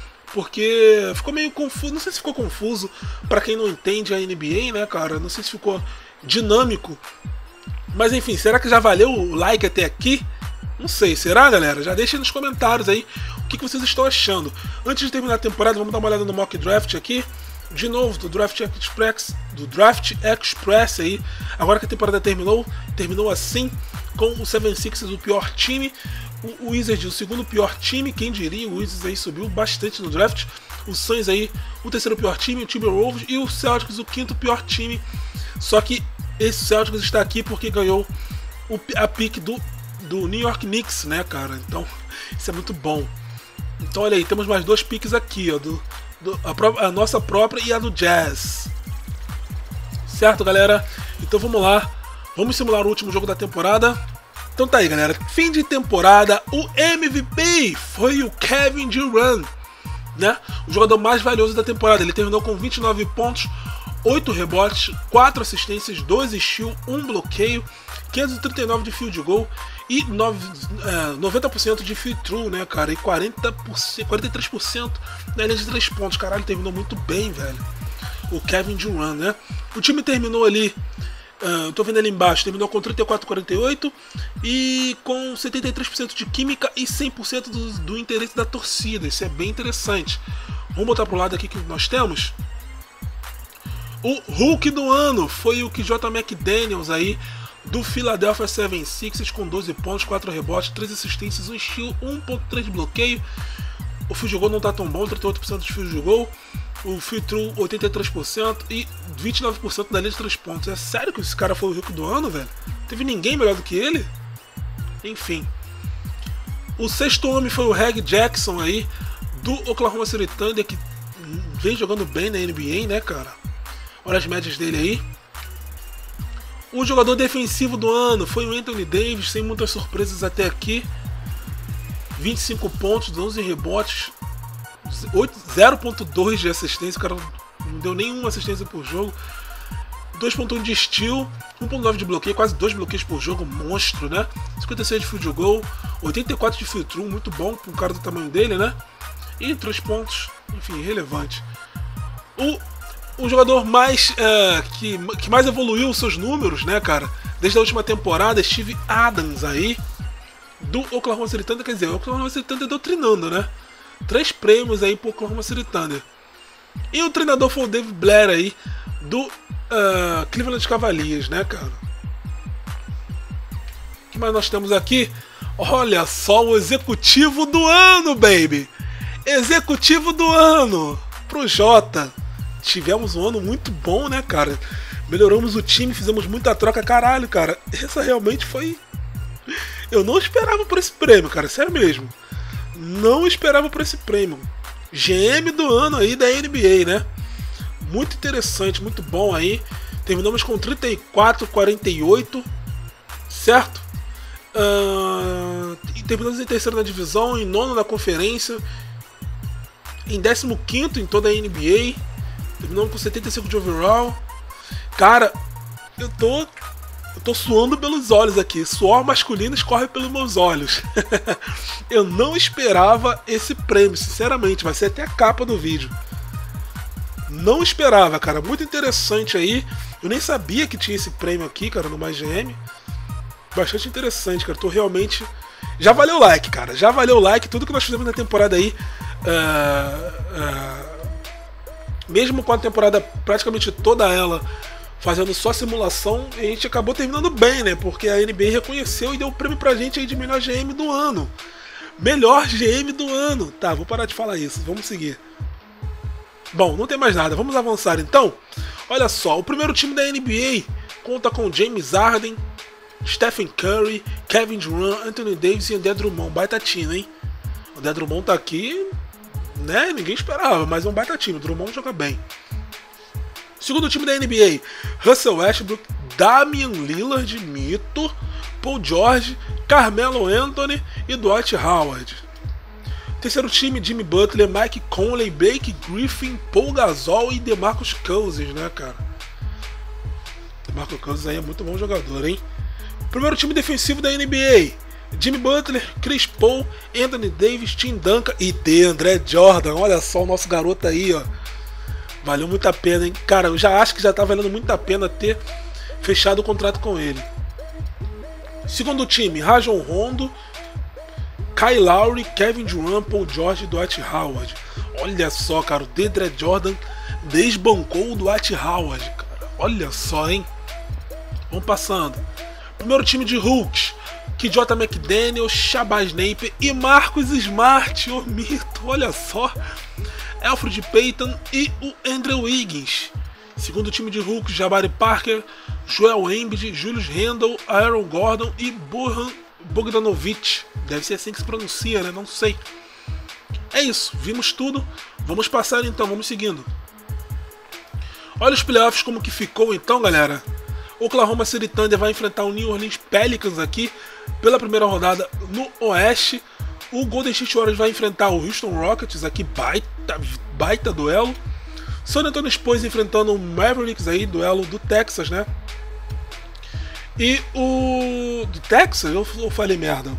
Porque ficou meio confuso. Não sei se ficou confuso pra quem não entende a N B A, né, cara? Não sei se ficou dinâmico. Mas enfim, será que já valeu o like até aqui? Não sei, será, galera? Já deixem nos comentários aí o que vocês estão achando. Antes de terminar a temporada, vamos dar uma olhada no mock draft aqui. De novo, do Draft Express, do Draft Express aí. Agora que a temporada terminou, terminou assim, com o setenta e seis o pior time, o Wizards o segundo pior time, quem diria, o Wizards aí subiu bastante no draft. O Suns aí, o terceiro pior time, o Timberwolves e o Celtics, o quinto pior time. Só que esse Celtics está aqui porque ganhou o, a pick do do New York Knicks, né, cara? Então, isso é muito bom. Então, olha aí, temos mais dois picks aqui, ó, do, do, a, pró a nossa própria e a do Jazz. Certo, galera? Então, vamos lá. Vamos simular o último jogo da temporada. Então tá aí, galera, fim de temporada, o M V P foi o Kevin Durant, né? O jogador mais valioso da temporada. Ele terminou com vinte e nove pontos, oito rebotes, quatro assistências, dois steals, um bloqueio, quinhentos e trinta e nove de field goal e noventa por cento de free throw, né, cara? E quarenta por cento, quarenta e três por cento na linha de três pontos. Caralho, terminou muito bem, velho. O Kevin Durant, né? O time terminou ali, uh, tô vendo ali embaixo, terminou com trinta e quatro a quarenta e oito e com setenta e três por cento de química e cem por cento do, do interesse da torcida. Isso é bem interessante. Vamos botar pro lado aqui que nós temos. O Hulk do ano foi o K J McDaniels aí, do Philadelphia setenta e seis ers, com doze pontos, quatro rebotes, três assistências, um steal, um ponto três de bloqueio. O field goal não tá tão bom, trinta e oito por cento de field goal. O free throw oitenta e três por cento e vinte e nove por cento da linha de três pontos. É sério que esse cara foi o Hulk do ano, velho? Teve ninguém melhor do que ele? Enfim. O sexto homem foi o Reg Jackson aí, do Oklahoma City Thunder, que vem jogando bem na N B A, né, cara? Olha as médias dele aí. O jogador defensivo do ano foi o Anthony Davis, sem muitas surpresas até aqui. vinte e cinco pontos, onze rebotes, zero ponto dois de assistência. O cara não deu nenhuma assistência por jogo. dois ponto um de steal, um ponto nove de bloqueio, quase dois bloqueios por jogo, monstro, né? cinquenta e seis de field goal, oitenta e quatro de field throw, muito bom para um cara do tamanho dele, né? E três pontos, enfim, relevante. O O jogador mais uh, que, que mais evoluiu os seus números, né, cara? Desde a última temporada, Steve Adams aí, do Oklahoma City Thunder. Quer dizer, o Oklahoma City Thunder doutrinando, né? Três prêmios aí pro Oklahoma City Thunder. E o treinador foi o Dave Blair aí, do uh, Cleveland Cavaliers, né, cara? O que mais nós temos aqui? Olha só, o executivo do ano, baby! Executivo do ano pro Jota. Tivemos um ano muito bom, né, cara? Melhoramos o time, fizemos muita troca. Caralho, cara, essa realmente foi... Eu não esperava por esse prêmio, cara, sério mesmo. Não esperava por esse prêmio. G M do ano aí da N B A, né? Muito interessante, muito bom aí. Terminamos com trinta e quatro a quarenta e oito, certo? Uh... E terminamos em terceiro na divisão, em nono na conferência, em décimo quinto em toda a N B A. Terminamos com setenta e cinco de overall. Cara, eu tô eu tô suando pelos olhos aqui. Suor masculino escorre pelos meus olhos. Eu não esperava esse prêmio, sinceramente. Vai ser até a capa do vídeo. Não esperava, cara. Muito interessante aí. Eu nem sabia que tinha esse prêmio aqui, cara, no Mais G M. Bastante interessante, cara. Tô realmente... Já valeu o like, cara. Já valeu o like. Tudo que nós fizemos na temporada aí... Uh, uh, mesmo com a temporada praticamente toda ela fazendo só simulação, a gente acabou terminando bem, né? Porque a N B A reconheceu e deu o prêmio pra gente aí de melhor G M do ano. Melhor G M do ano. Tá, vou parar de falar isso. Vamos seguir. Bom, não tem mais nada. Vamos avançar então. Olha só, o primeiro time da N B A conta com James Harden, Stephen Curry, Kevin Durant, Anthony Davis e André Drummond. Baita time, hein? O André Drummond tá aqui... Né? Ninguém esperava, mas é um baita time. O Drummond joga bem. Segundo time da N B A, Russell Westbrook, Damian Lillard, mito, Paul George, Carmelo Anthony e Dwight Howard. Terceiro time, Jimmy Butler, Mike Conley, Blake Griffin, Paul Gasol e DeMarcus Cousins, né, cara? DeMarcus Cousins aí é muito bom jogador, hein? Primeiro time defensivo da N B A, Jimmy Butler, Chris Paul, Anthony Davis, Tim Duncan e DeAndre Jordan. Olha só o nosso garoto aí, ó. Valeu muito a pena, hein? Cara, eu já acho que já tá valendo muito a pena ter fechado o contrato com ele. Segundo time, Rajon Rondo, Kyle Lowry, Kevin Durant, Paul George e Dwight Howard. Olha só, cara, o DeAndre Jordan desbancou o Dwight Howard, cara. Olha só, hein? Vamos passando. Primeiro time de Hulks, K J McDaniels, Shabazz Napier e Marcus Smart, o mito, olha só. Elfrid Payton e o Andrew Wiggins. Segundo time de Hulk, Jabari Parker, Joel Embiid, Julius Randle, Aaron Gordon e Bojan Bogdanovic. Deve ser assim que se pronuncia, né? Não sei. É isso, vimos tudo. Vamos passar então, vamos seguindo. Olha os playoffs como que ficou então, galera. Oklahoma City Thunder vai enfrentar o New Orleans Pelicans aqui pela primeira rodada no Oeste. O Golden State Warriors vai enfrentar o Houston Rockets, aqui baita, baita duelo. San Antonio Spurs enfrentando o Mavericks, aí, duelo do Texas, né? E o... do Texas? Eu, eu falei merda.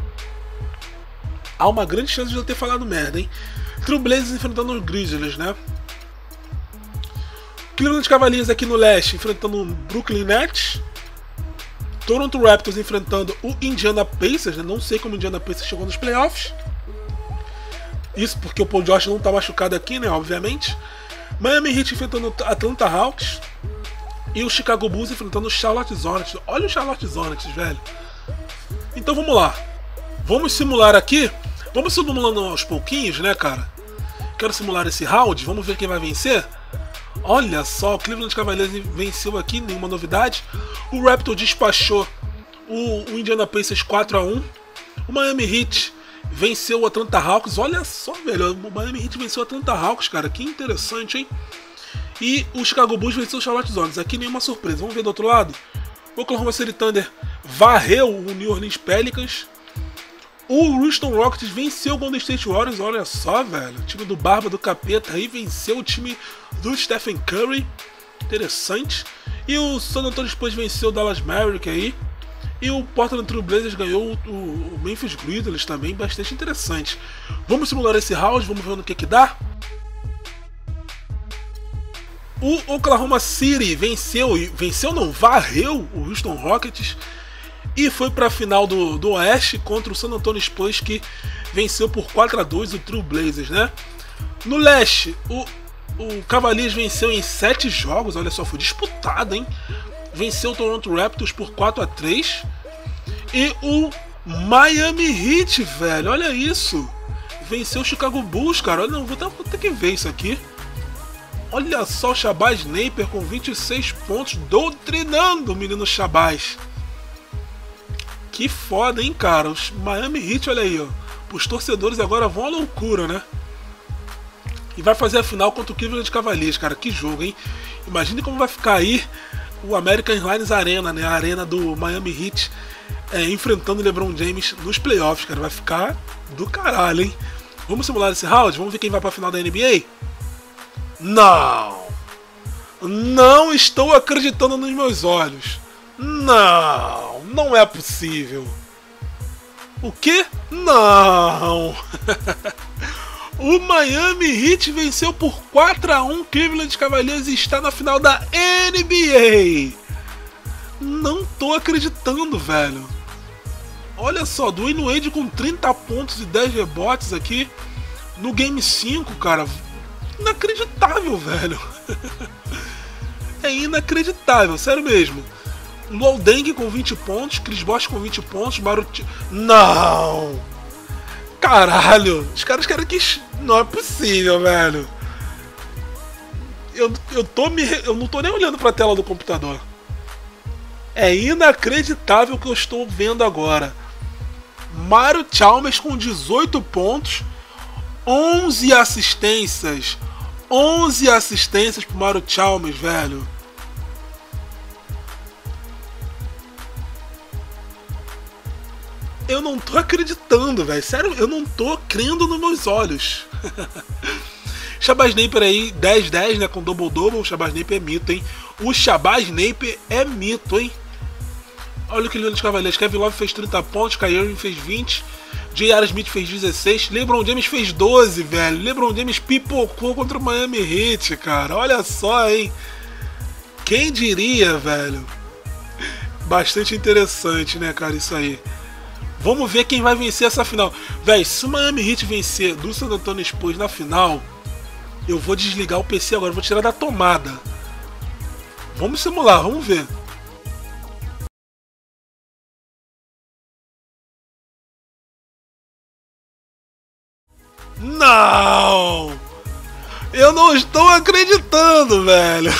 Há uma grande chance de eu ter falado merda, hein? Trail Blazers enfrentando os Grizzlies, né? Cleveland Cavaliers aqui no leste enfrentando o Brooklyn Nets. Toronto Raptors enfrentando o Indiana Pacers, né? Não sei como o Indiana Pacers chegou nos playoffs. Isso porque o Paul George não tá machucado aqui, né? Obviamente. Miami Heat enfrentando o Atlanta Hawks. E o Chicago Bulls enfrentando o Charlotte Hornets. Olha o Charlotte Hornets, velho. Então vamos lá. Vamos simular aqui. Vamos simulando aos pouquinhos, né, cara? Quero simular esse round. Vamos ver quem vai vencer. Olha só, o Cleveland Cavaliers venceu aqui, nenhuma novidade. O Raptor despachou o, o Indiana Pacers quatro a um. O Miami Heat venceu o Atlanta Hawks. Olha só, velho, o Miami Heat venceu o Atlanta Hawks, cara. Que interessante, hein? E o Chicago Bulls venceu o Charlotte Hornets. Aqui nenhuma surpresa. Vamos ver do outro lado. O Oklahoma City Thunder varreu o New Orleans Pelicans. O Houston Rockets venceu o Golden State Warriors. Olha só, velho. O time do Barba do Capeta aí venceu o time do Stephen Curry. Interessante. E o San Antonio Spurs venceu o Dallas Mavericks aí. E o Portland Trail Blazers ganhou o, o Memphis Grizzlies também. Bastante interessante. Vamos simular esse round. Vamos ver no que que dá. O Oklahoma City venceu, venceu não, varreu o Houston Rockets e foi para a final do, do Oeste contra o San Antonio Spurs, que venceu por quatro a dois o Trail Blazers, né? No Leste, o, o Cavaliers venceu em sete jogos, olha só, foi disputado, hein? Venceu o Toronto Raptors por quatro a três e o Miami Heat, velho, olha isso, venceu o Chicago Bulls, cara. Olha, não, vou ter, vou ter que ver isso aqui. Olha só o Shabazz Napier com vinte e seis pontos, doutrinando o menino Shabazz. Que foda, hein, cara. Os Miami Heat, olha aí, ó. Os torcedores agora vão à loucura, né? E vai fazer a final contra o Cleveland Cavaliers, cara. Que jogo, hein? Imagine como vai ficar aí o American Airlines Arena, né? A arena do Miami Heat, é, enfrentando o LeBron James nos playoffs, cara. Vai ficar do caralho, hein? Vamos simular esse round? Vamos ver quem vai pra final da N B A? Não! Não estou acreditando nos meus olhos. Não! Não é possível. O quê? Não! O Miami Heat venceu por quatro a um Cleveland Cavaliers e está na final da N B A. Não tô acreditando, velho. Olha só, Dwayne Wade com trinta pontos e dez rebotes aqui no Game cinco, cara. Inacreditável, velho. É inacreditável, sério mesmo. Luol Deng com vinte pontos, Chris Bosh com vinte pontos, Marut... Não! Caralho! Os caras querem que... Não é possível, velho. Eu, eu, tô me... eu não tô nem olhando pra tela do computador. É inacreditável o que eu estou vendo agora. Mario Chalmers com dezoito pontos, onze assistências. onze assistências pro Mario Chalmers, velho. Eu não tô acreditando, velho. Sério, eu não tô crendo nos meus olhos. Shabazz Napier aí, dez dez, né? Com double-double. O Shabazz Napier é mito, hein? O Shabazz Napier é mito, hein? Olha o que ele dos Cavaliers. Kevin Love fez trinta pontos, Kyrie Irving fez vinte. J R. Smith fez dezesseis. LeBron James fez doze, velho. LeBron James pipocou contra o Miami Heat, cara. Olha só, hein? Quem diria, velho? Bastante interessante, né, cara? Isso aí. Vamos ver quem vai vencer essa final. Véi, se o Miami Heat vencer do San Antonio Spurs na final, eu vou desligar o P C agora, vou tirar da tomada. Vamos simular, vamos ver. Não! Eu não estou acreditando, velho.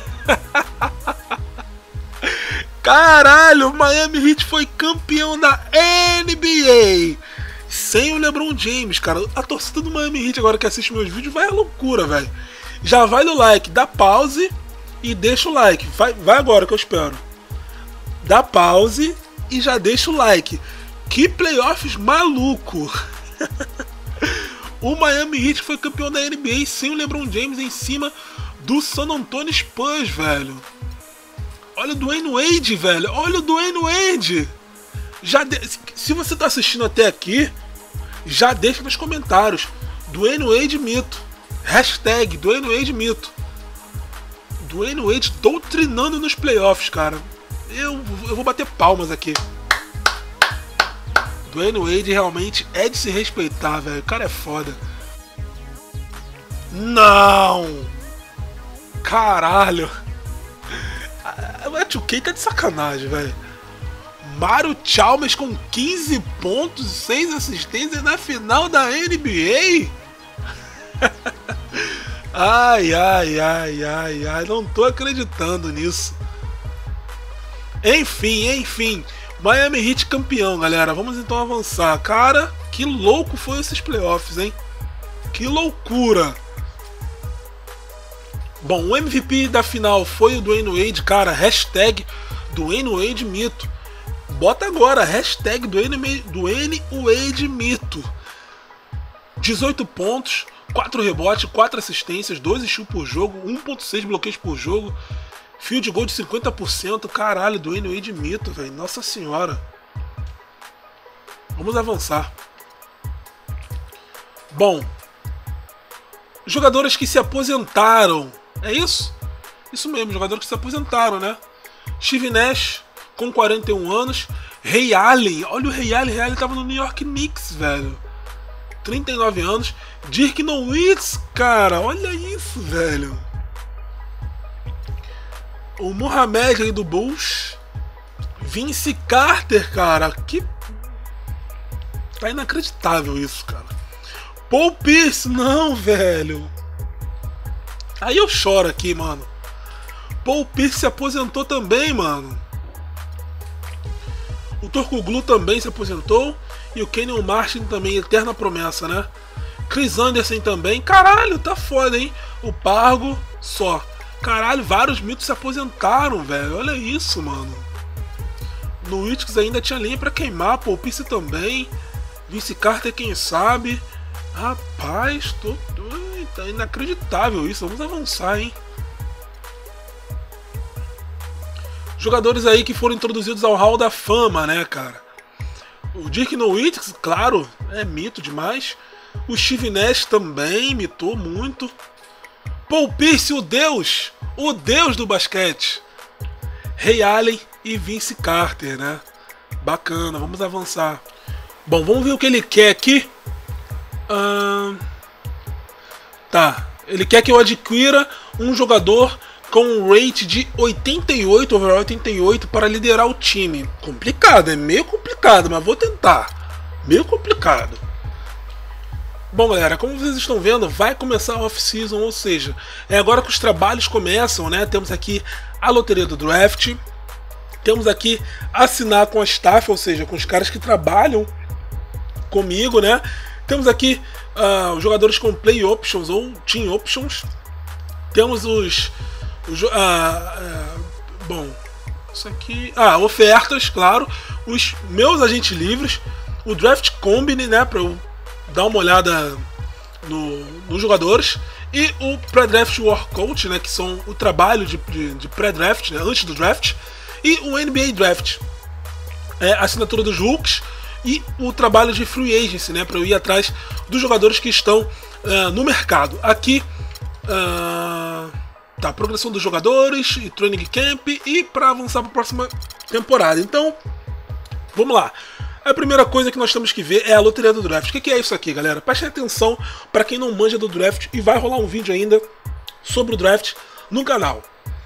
Caralho, o Miami Heat foi campeão da N B A sem o LeBron James, cara. A torcida do Miami Heat agora que assiste meus vídeos vai à loucura, velho. Já vai no like, dá pause e deixa o like. Vai, vai agora que eu espero. Dá pause e já deixa o like. Que playoffs maluco! O Miami Heat foi campeão da N B A sem o LeBron James em cima do San Antonio Spurs, velho. Olha o Dwayne Wade, velho. Olha o Dwayne Wade. Já de... Se você tá assistindo até aqui, já deixa nos comentários. Dwayne Wade mito. Hashtag Dwayne Wade mito. Dwayne Wade doutrinando nos playoffs, cara. Eu, eu vou bater palmas aqui. Dwayne Wade realmente é de se respeitar, velho. O cara é foda. Não! Caralho! A dois K tá de sacanagem, velho. Mario Chalmers com quinze pontos e seis assistências na final da N B A? Ai, ai, ai, ai, ai. Não tô acreditando nisso. Enfim, enfim. Miami Heat campeão, galera. Vamos então avançar. Cara, que louco foi esses playoffs, hein? Que loucura. Bom, o M V P da final foi o Dwayne Wade, cara. Hashtag Dwayne Wade mito. Bota agora, hashtag Dwayne, Dwayne Wade mito. dezoito pontos, quatro rebotes, quatro assistências, dois steals por jogo, um ponto seis bloqueios por jogo. Field goal de cinquenta por cento, caralho, Dwayne Wade mito, velho. Nossa senhora. Vamos avançar. Bom, jogadores que se aposentaram. É isso? Isso mesmo, jogadores que se aposentaram, né? Steve Nash, com quarenta e um anos. Ray Allen, olha o Ray Allen. Ray Allen tava no New York Knicks, velho. trinta e nove anos. Dirk Nowitzki, cara, olha isso, velho. O Mohamed aí do Bulls. Vince Carter, cara. Que... Tá inacreditável isso, cara. Paul Pierce, não, velho. Aí eu choro aqui, mano. Paul Pierce se aposentou também, mano. O Turkoglu também se aposentou. E o Kenyon Martin também, eterna promessa, né? Chris Anderson também. Caralho, tá foda, hein? O Pargo, só. Caralho, vários mitos se aposentaram, velho. Olha isso, mano. No Witks ainda tinha linha pra queimar. Paul Pierce também. Vince Carter, quem sabe. Rapaz, tô... tá inacreditável isso. Vamos avançar, hein? Jogadores aí que foram introduzidos ao Hall da Fama, né, cara? O Dirk Nowitzki, claro, é mito demais. O Steve Nash também mitou muito. Paul Pierce, o deus, o deus do basquete. Ray Allen e Vince Carter, né? Bacana, vamos avançar. Bom, vamos ver o que ele quer aqui. Hum... Tá, ele quer que eu adquira um jogador com um rate de oitenta e oito, overall oitenta e oito, para liderar o time. Complicado, é meio complicado, mas vou tentar. Meio complicado. Bom, galera, como vocês estão vendo, vai começar a off-season, ou seja, é agora que os trabalhos começam, né? Temos aqui a loteria do draft, temos aqui assinar com a staff, ou seja, com os caras que trabalham comigo, né? Temos aqui uh, os jogadores com play options ou team options. Temos os... os uh, uh, bom, isso aqui... Ah, ofertas, claro. Os meus agentes livres. O draft combine, né? Para eu dar uma olhada no, nos jogadores. E o pré-draft workout, né? Que são o trabalho de, de, de pré-draft, né, antes do draft. E o N B A draft. É, a assinatura dos hooks. E o trabalho de free agency, né, para eu ir atrás dos jogadores que estão uh, no mercado. Aqui uh, tá a progressão dos jogadores e training camp, e para avançar para a próxima temporada. Então, vamos lá. A primeira coisa que nós temos que ver é a loteria do draft. O que, que é isso aqui, galera? Prestem atenção para quem não manja do draft, e vai rolar um vídeo ainda sobre o draft no canal.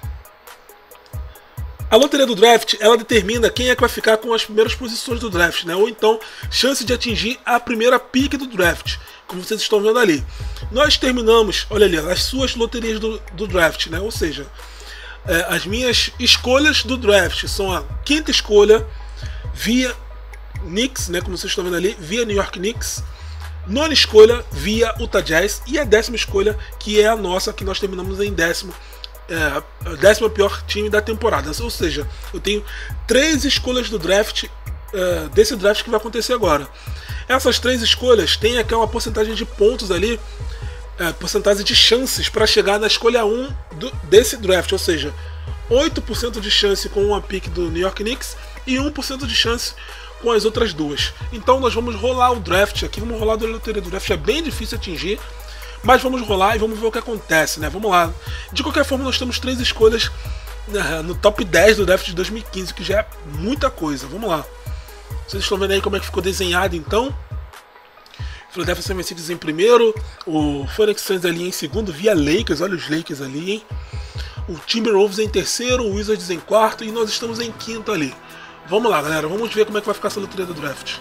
A loteria do draft, ela determina quem é que vai ficar com as primeiras posições do draft, né? Ou então, chance de atingir a primeira pick do draft, como vocês estão vendo ali. Nós terminamos, olha ali, as suas loterias do, do draft, né? Ou seja, é, as minhas escolhas do draft são a quinta escolha via Knicks, né? Como vocês estão vendo ali, via New York Knicks. Nona escolha via Utah Jazz. E a décima escolha, que é a nossa, que nós terminamos em décimo, é, o décimo pior time da temporada. Ou seja, eu tenho três escolhas do draft, é, desse draft que vai acontecer agora. Essas três escolhas têm aquela porcentagem de pontos ali, é, porcentagem de chances para chegar na escolha um do, desse draft. Ou seja, oito por cento de chance com uma pick do New York Knicks e um por cento de chance com as outras duas. Então nós vamos rolar o draft aqui, vamos rolar a loteria do draft, é bem difícil atingir, mas vamos rolar e vamos ver o que acontece, né? Vamos lá. De qualquer forma, nós temos três escolhas uh, no top dez do draft de dois mil e quinze, que já é muita coisa. Vamos lá. Vocês estão vendo aí como é que ficou desenhado, então. Philadelphia seventy-sixers em primeiro, o Phoenix Suns ali em segundo, via Lakers, olha os Lakers ali, hein? O Timberwolves em terceiro, o Wizards em quarto e nós estamos em quinto ali. Vamos lá, galera, vamos ver como é que vai ficar essa loteria do draft.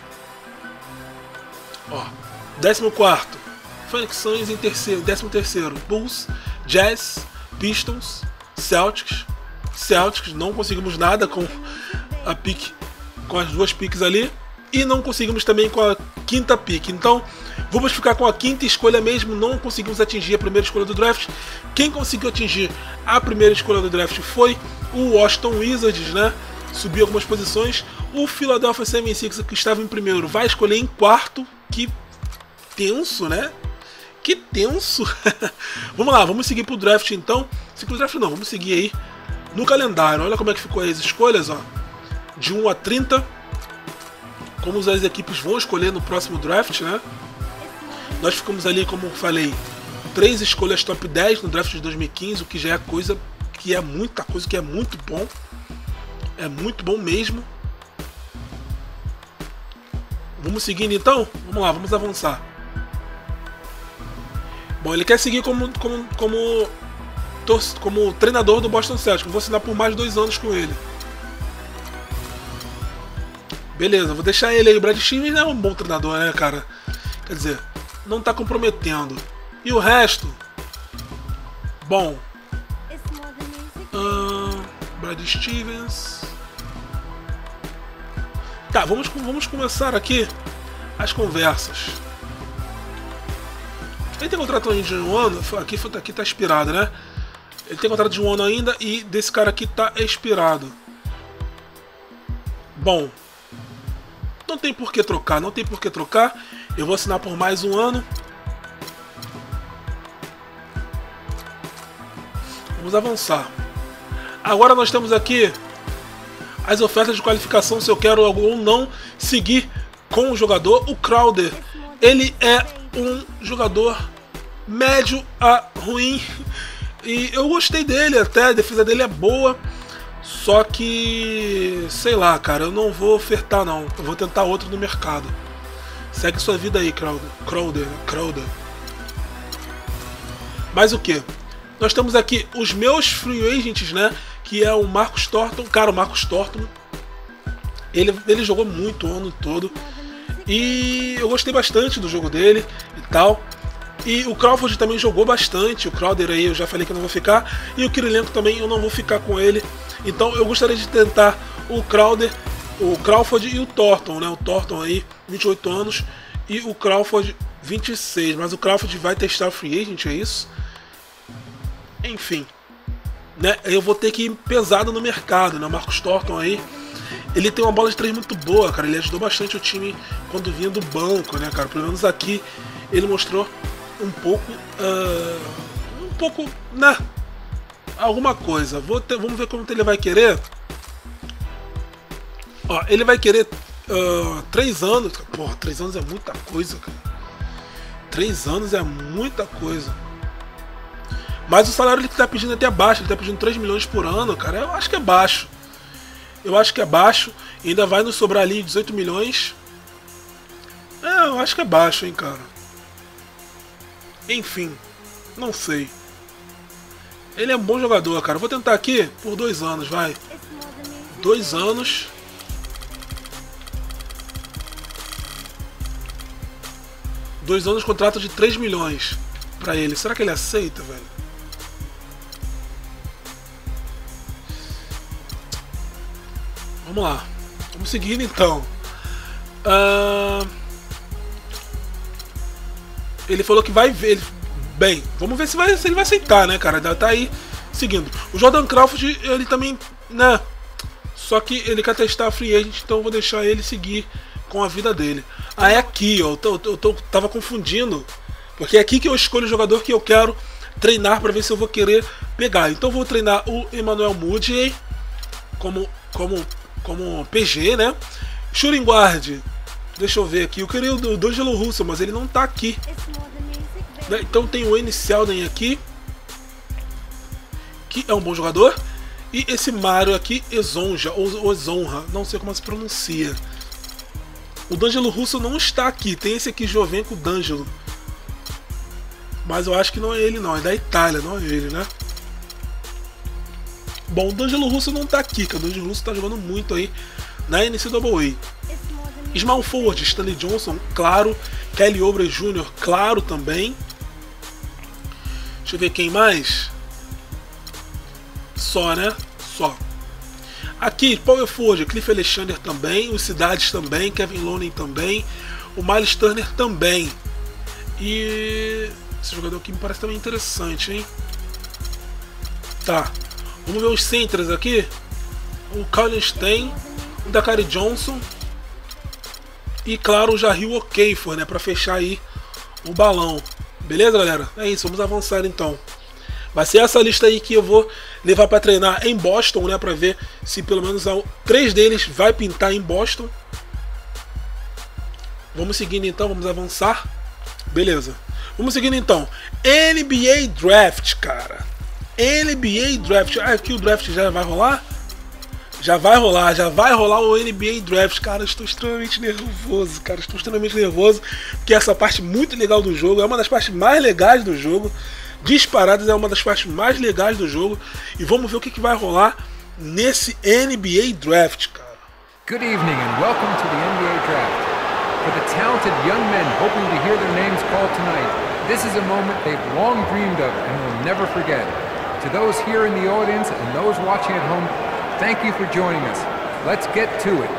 Ó, décimo quarto, Phoenix Suns em terceiro, décimo terceiro, Bulls, Jazz, Pistons, Celtics, Celtics, não conseguimos nada com a pick, com as duas picks ali, e não conseguimos também com a quinta pick. Então, vamos ficar com a quinta escolha mesmo, não conseguimos atingir a primeira escolha do draft. Quem conseguiu atingir a primeira escolha do draft foi o Washington Wizards, né? Subiu algumas posições. O Philadelphia seventy-sixers, que estava em primeiro, vai escolher em quarto. Que tenso, né? Que tenso. Vamos lá, vamos seguir pro draft então. Se pro draft não, vamos seguir aí no calendário. Olha como é que ficou aí as escolhas, ó. De um a trinta. Como as equipes vão escolher no próximo draft, né? Nós ficamos ali, como eu falei, três escolhas top dez no draft de dois mil e quinze, o que já é coisa, que é muita coisa, que é muito bom. É muito bom mesmo. Vamos seguindo então? Vamos lá, vamos avançar. Bom, ele quer seguir como, como, como, como treinador do Boston Celtics. Vou assinar por mais dois anos com ele. Beleza, vou deixar ele aí. O Brad Stevens é um bom treinador, né, cara? Quer dizer, não tá comprometendo. E o resto? Bom. Uh, Brad Stevens. Tá, vamos, vamos começar aqui as conversas. Ele tem contrato de um ano. Aqui, aqui tá expirado, né? Ele tem contrato de um ano ainda e desse cara aqui tá expirado. Bom. Não tem por que trocar, não tem por que trocar. Eu vou assinar por mais um ano. Vamos avançar. Agora nós temos aqui as ofertas de qualificação, se eu quero ou não seguir com o jogador. O Crowder, ele é um jogador médio a ruim. E eu gostei dele até, a defesa dele é boa. Só que, sei lá, cara, eu não vou ofertar não. Eu vou tentar outro no mercado. Segue sua vida aí, Crowder. Crowder, Crowder. Mas o que? Nós temos aqui os meus free agents, né? Que é o Marcus Thornton. Cara, o Marcus Thornton, ele, ele jogou muito o ano todo. E eu gostei bastante do jogo dele e tal. E o Crawford também jogou bastante. O Crowder aí eu já falei que eu não vou ficar. E o Kirilenko também eu não vou ficar com ele. Então eu gostaria de tentar o Crowder, o Crawford e o Thornton, né? O Thornton aí, vinte e oito anos, e o Crawford, vinte e seis. Mas o Crawford vai testar o free agent, é isso? Enfim, né? Eu vou ter que ir pesado no mercado, né? O Marcus Thornton aí, ele tem uma bola de três muito boa, cara. Ele ajudou bastante o time quando vinha do banco, né, cara? Pelo menos aqui ele mostrou um pouco, uh, um pouco, né? Alguma coisa. Vou ter, vamos ver como ele vai querer. Ó, ele vai querer uh, três anos. Porra, três anos é muita coisa, cara. Três anos é muita coisa. Mas o salário ele tá pedindo até baixo. Ele tá pedindo três milhões por ano, cara. Eu acho que é baixo. Eu acho que é baixo. E ainda vai nos sobrar ali dezoito milhões. É, eu acho que é baixo, hein, cara. Enfim, não sei. Ele é um bom jogador, cara. Eu vou tentar aqui por dois anos, vai. Dois anos. Dois anos, contrato de três milhões pra ele. Será que ele aceita, velho? Vamos lá. Vamos seguindo então. Uh... Ele falou que vai ver. Bem, vamos ver se, vai, se ele vai aceitar, né, cara? Tá aí seguindo. O Jordan Crawford, ele também, né? Só que ele quer testar a free agent, então eu vou deixar ele seguir com a vida dele. Ah, é aqui, ó. Eu, tô, eu tô, tava confundindo. Porque é aqui que eu escolho o jogador que eu quero treinar para ver se eu vou querer pegar. Então eu vou treinar o Emmanuel Mudiay como, como, como P G, né? Shooting guard. Deixa eu ver aqui. Eu queria o D'Angelo Russell, mas ele não tá aqui. Então tem o N Selden aqui, que é um bom jogador. E esse Mario aqui, Ezonja, ou Ezonra, não sei como se pronuncia. O D'Angelo Russell não está aqui. Tem esse aqui, Jovenko D'Angelo. Mas eu acho que não é ele não, é da Itália, não é ele, né? Bom, o D'Angelo Russell não tá aqui, cara. O D'Angelo Russell tá jogando muito aí na N C A A. Small forward, Stanley Johnson, claro. Kelly Oubre Júnior, claro também. Deixa eu ver quem mais. Só, né? Só. Aqui, Power Forward, Cliff Alexander também. Os Cidades também. Kevin Looney também. O Miles Turner também. E esse jogador aqui me parece também interessante, hein? Tá. Vamos ver os centers aqui. O Colin Stein. O Dakari Johnson. E claro, o Jahlil Okafor, né? Pra fechar aí o balão. Beleza, galera? É isso, vamos avançar então. Vai ser essa lista aí que eu vou levar para treinar em Boston, né? Para ver se pelo menos três deles vai pintar em Boston. Vamos seguindo então, vamos avançar. Beleza. Vamos seguindo então. N B A Draft, cara. N B A Draft. Ah, aqui o draft já vai rolar? Já vai rolar, já vai rolar o N B A Draft. Cara, eu estou extremamente nervoso, cara. Estou extremamente nervoso. Porque essa parte muito legal do jogo é uma das partes mais legais do jogo. Disparadas é uma das partes mais legais do jogo. E vamos ver o que, que vai rolar nesse N B A Draft, cara. Good evening and welcome to the N B A Draft. For the talented young men hoping to hear their names called tonight, this is a moment they've long dreamed of and will never forget. To those here in the audience and those watching at home, thank you for joining us. Let's get to it.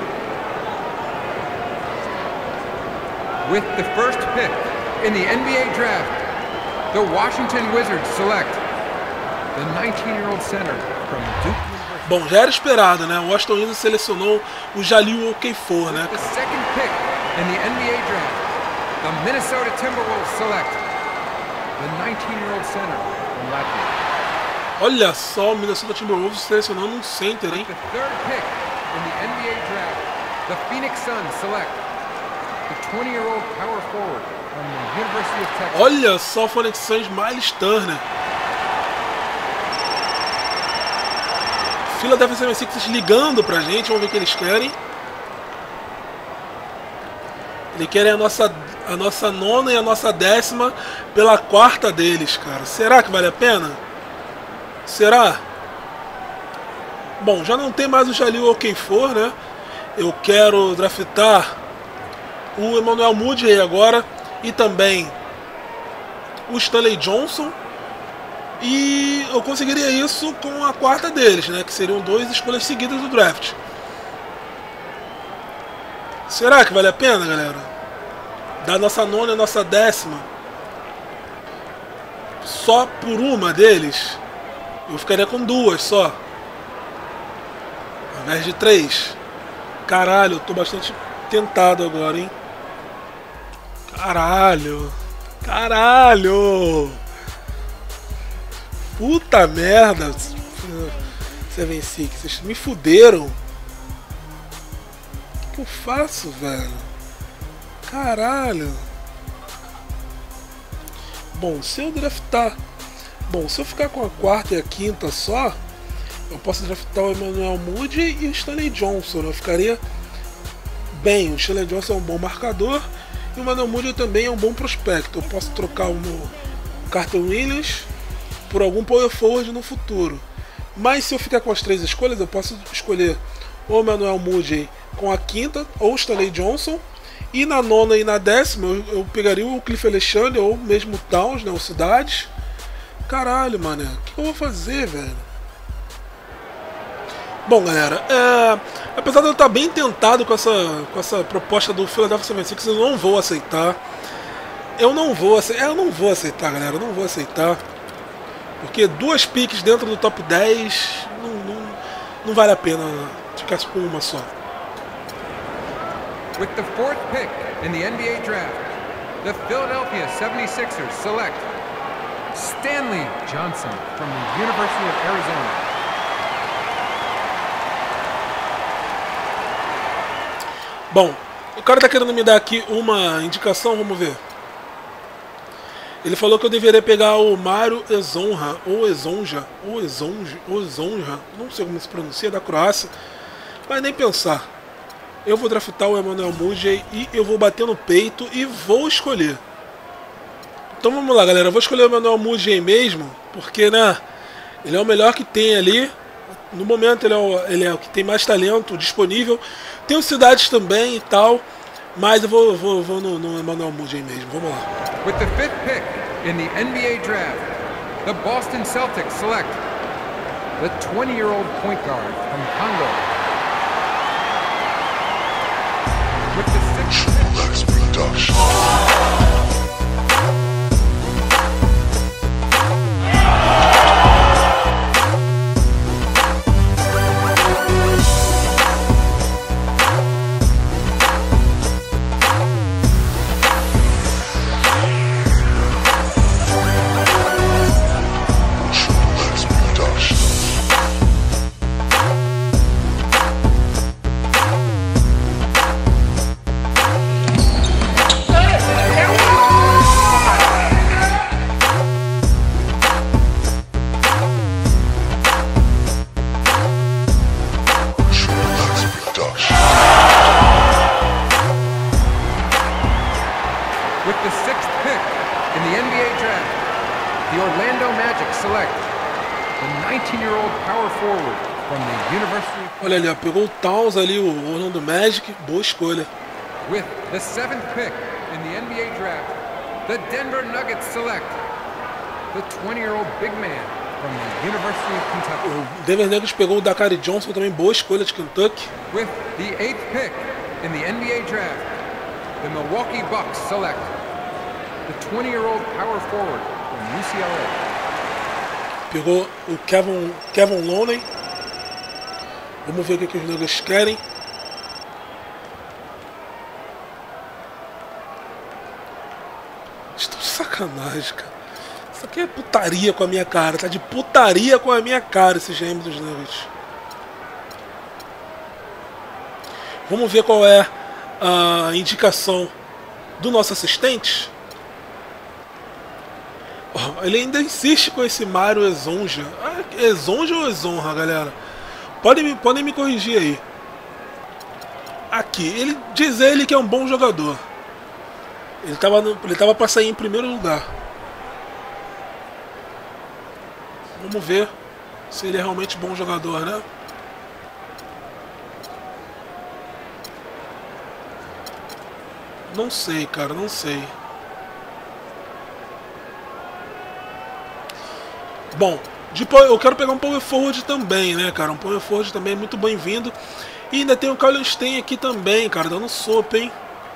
With the first pick in the N B A Draft, the Washington Wizards select the nineteen-year-old center from Duke. Bom, já era esperado, né? O Washington Wizards selecionou o Jahlil Okafor, né? The second pick in the N B A Draft, the Minnesota Timberwolves select the nineteen-year-old center from Latvia. Olha só o Minnesota Timberwolves selecionando um center, hein? The third pick in the N B A Draft, the Phoenix Suns select the twenty-year-old power forward from the University of Texas. Olha só o Phoenix Suns, Miles Turner. Philadelphia seventy-sixers ligando pra gente, vamos ver o que eles querem. Eles querem a nossa, a nossa nona e a nossa décima pela quarta deles, cara. Será que vale a pena? Será? Bom, já não tem mais o Jahlil Okafor, né? Eu quero draftar o Emmanuel Mudiay agora e também o Stanley Johnson. E eu conseguiria isso com a quarta deles, né? Que seriam duas escolhas seguidas do draft. Será que vale a pena, galera? Da nossa nona e nossa décima só por uma deles? Eu ficaria com duas só, ao invés de três. Caralho, eu tô bastante tentado agora, hein? Caralho. Caralho. Puta merda. seventy six, vocês me fuderam. O que eu faço, velho? Caralho. Bom, se eu draftar... Bom, se eu ficar com a quarta e a quinta só, eu posso draftar o Emmanuel Mudiay e o Stanley Johnson. Eu ficaria bem. O Stanley Johnson é um bom marcador e o Emmanuel Mudiay também é um bom prospecto. Eu posso trocar o meu Carter Williams por algum power forward no futuro. Mas se eu ficar com as três escolhas, eu posso escolher o Emmanuel Mudiay com a quinta ou o Stanley Johnson. E na nona e na décima eu, eu pegaria o Cliff Alexander ou mesmo o Towns, né, o Cidades. Caralho, mano, o que eu vou fazer, velho? Bom, galera, é... apesar de eu estar bem tentado com essa, com essa proposta do Philadelphia seventy six, eu não vou aceitar. Eu não vou aceitar, eu não vou aceitar, galera, eu não vou aceitar. Porque duas piques dentro do top dez não, não, não vale a pena ficar com uma só. With the fourth pick in the N B A draft, the Philadelphia seventy-sixers select Stanley Johnson from the University of Arizona. Bom, o cara tá querendo me dar aqui uma indicação, vamos ver. Ele falou que eu deveria pegar o Mario Ezonja, ou Ezonja, ou Ezonja, ou Ezonja, não sei como se pronuncia, da Croácia, mas nem pensar. Eu vou draftar o Emmanuel Mudiay e eu vou bater no peito e vou escolher. Então vamos lá, galera, eu vou escolher o Emmanuel Mudiay mesmo, porque, né, ele é o melhor que tem ali. No momento ele é, o, ele é o que tem mais talento disponível. Tem o Cidades também e tal. Mas eu vou, vou, vou no, no Emmanuel Mudiay mesmo. Vamos lá. With the fifth pick in the N B A draft, the Boston Celtics select the twenty-year-old point guard from Congo. With the sixth pick. With the sixth pick in the N B A draft, the Orlando Magic select the nineteen-year-old power forward from the University. Olha ali, ó, pegou o Towns ali, o Orlando Magic, boa escolha. With the seventh pick in the N B A draft, the Denver Nuggets select the twenty-year-old big man from the University of Kentucky. O Denver Nuggets pegou o Dakari Johnson, também boa escolha de Kentucky. With the eighth pick in the N B A draft, the Milwaukee Bucks select the twenty-year-old power forward from U C L A. Pegou o Kevin, Kevin Looney. Vamos ver o que, que os Nuggets querem. Estou de sacanagem, cara. Isso aqui é putaria com a minha cara. Tá de putaria com a minha cara esse G M dos Nuggets. Vamos ver qual é a indicação do nosso assistente. Oh, ele ainda insiste com esse Mario Ezonja. Ah, Ezonja ou Ezonja, galera? Podem me, podem me corrigir aí. Aqui, ele diz ele que é um bom jogador. Ele estava ele tava para sair em primeiro lugar. Vamos ver se ele é realmente bom jogador, né? Não sei, cara, não sei. Bom, de, eu quero pegar um power forward também, né, cara? Um power forward também é muito bem-vindo. E ainda tem o Kallenstein aqui também, cara, dando sopa, hein?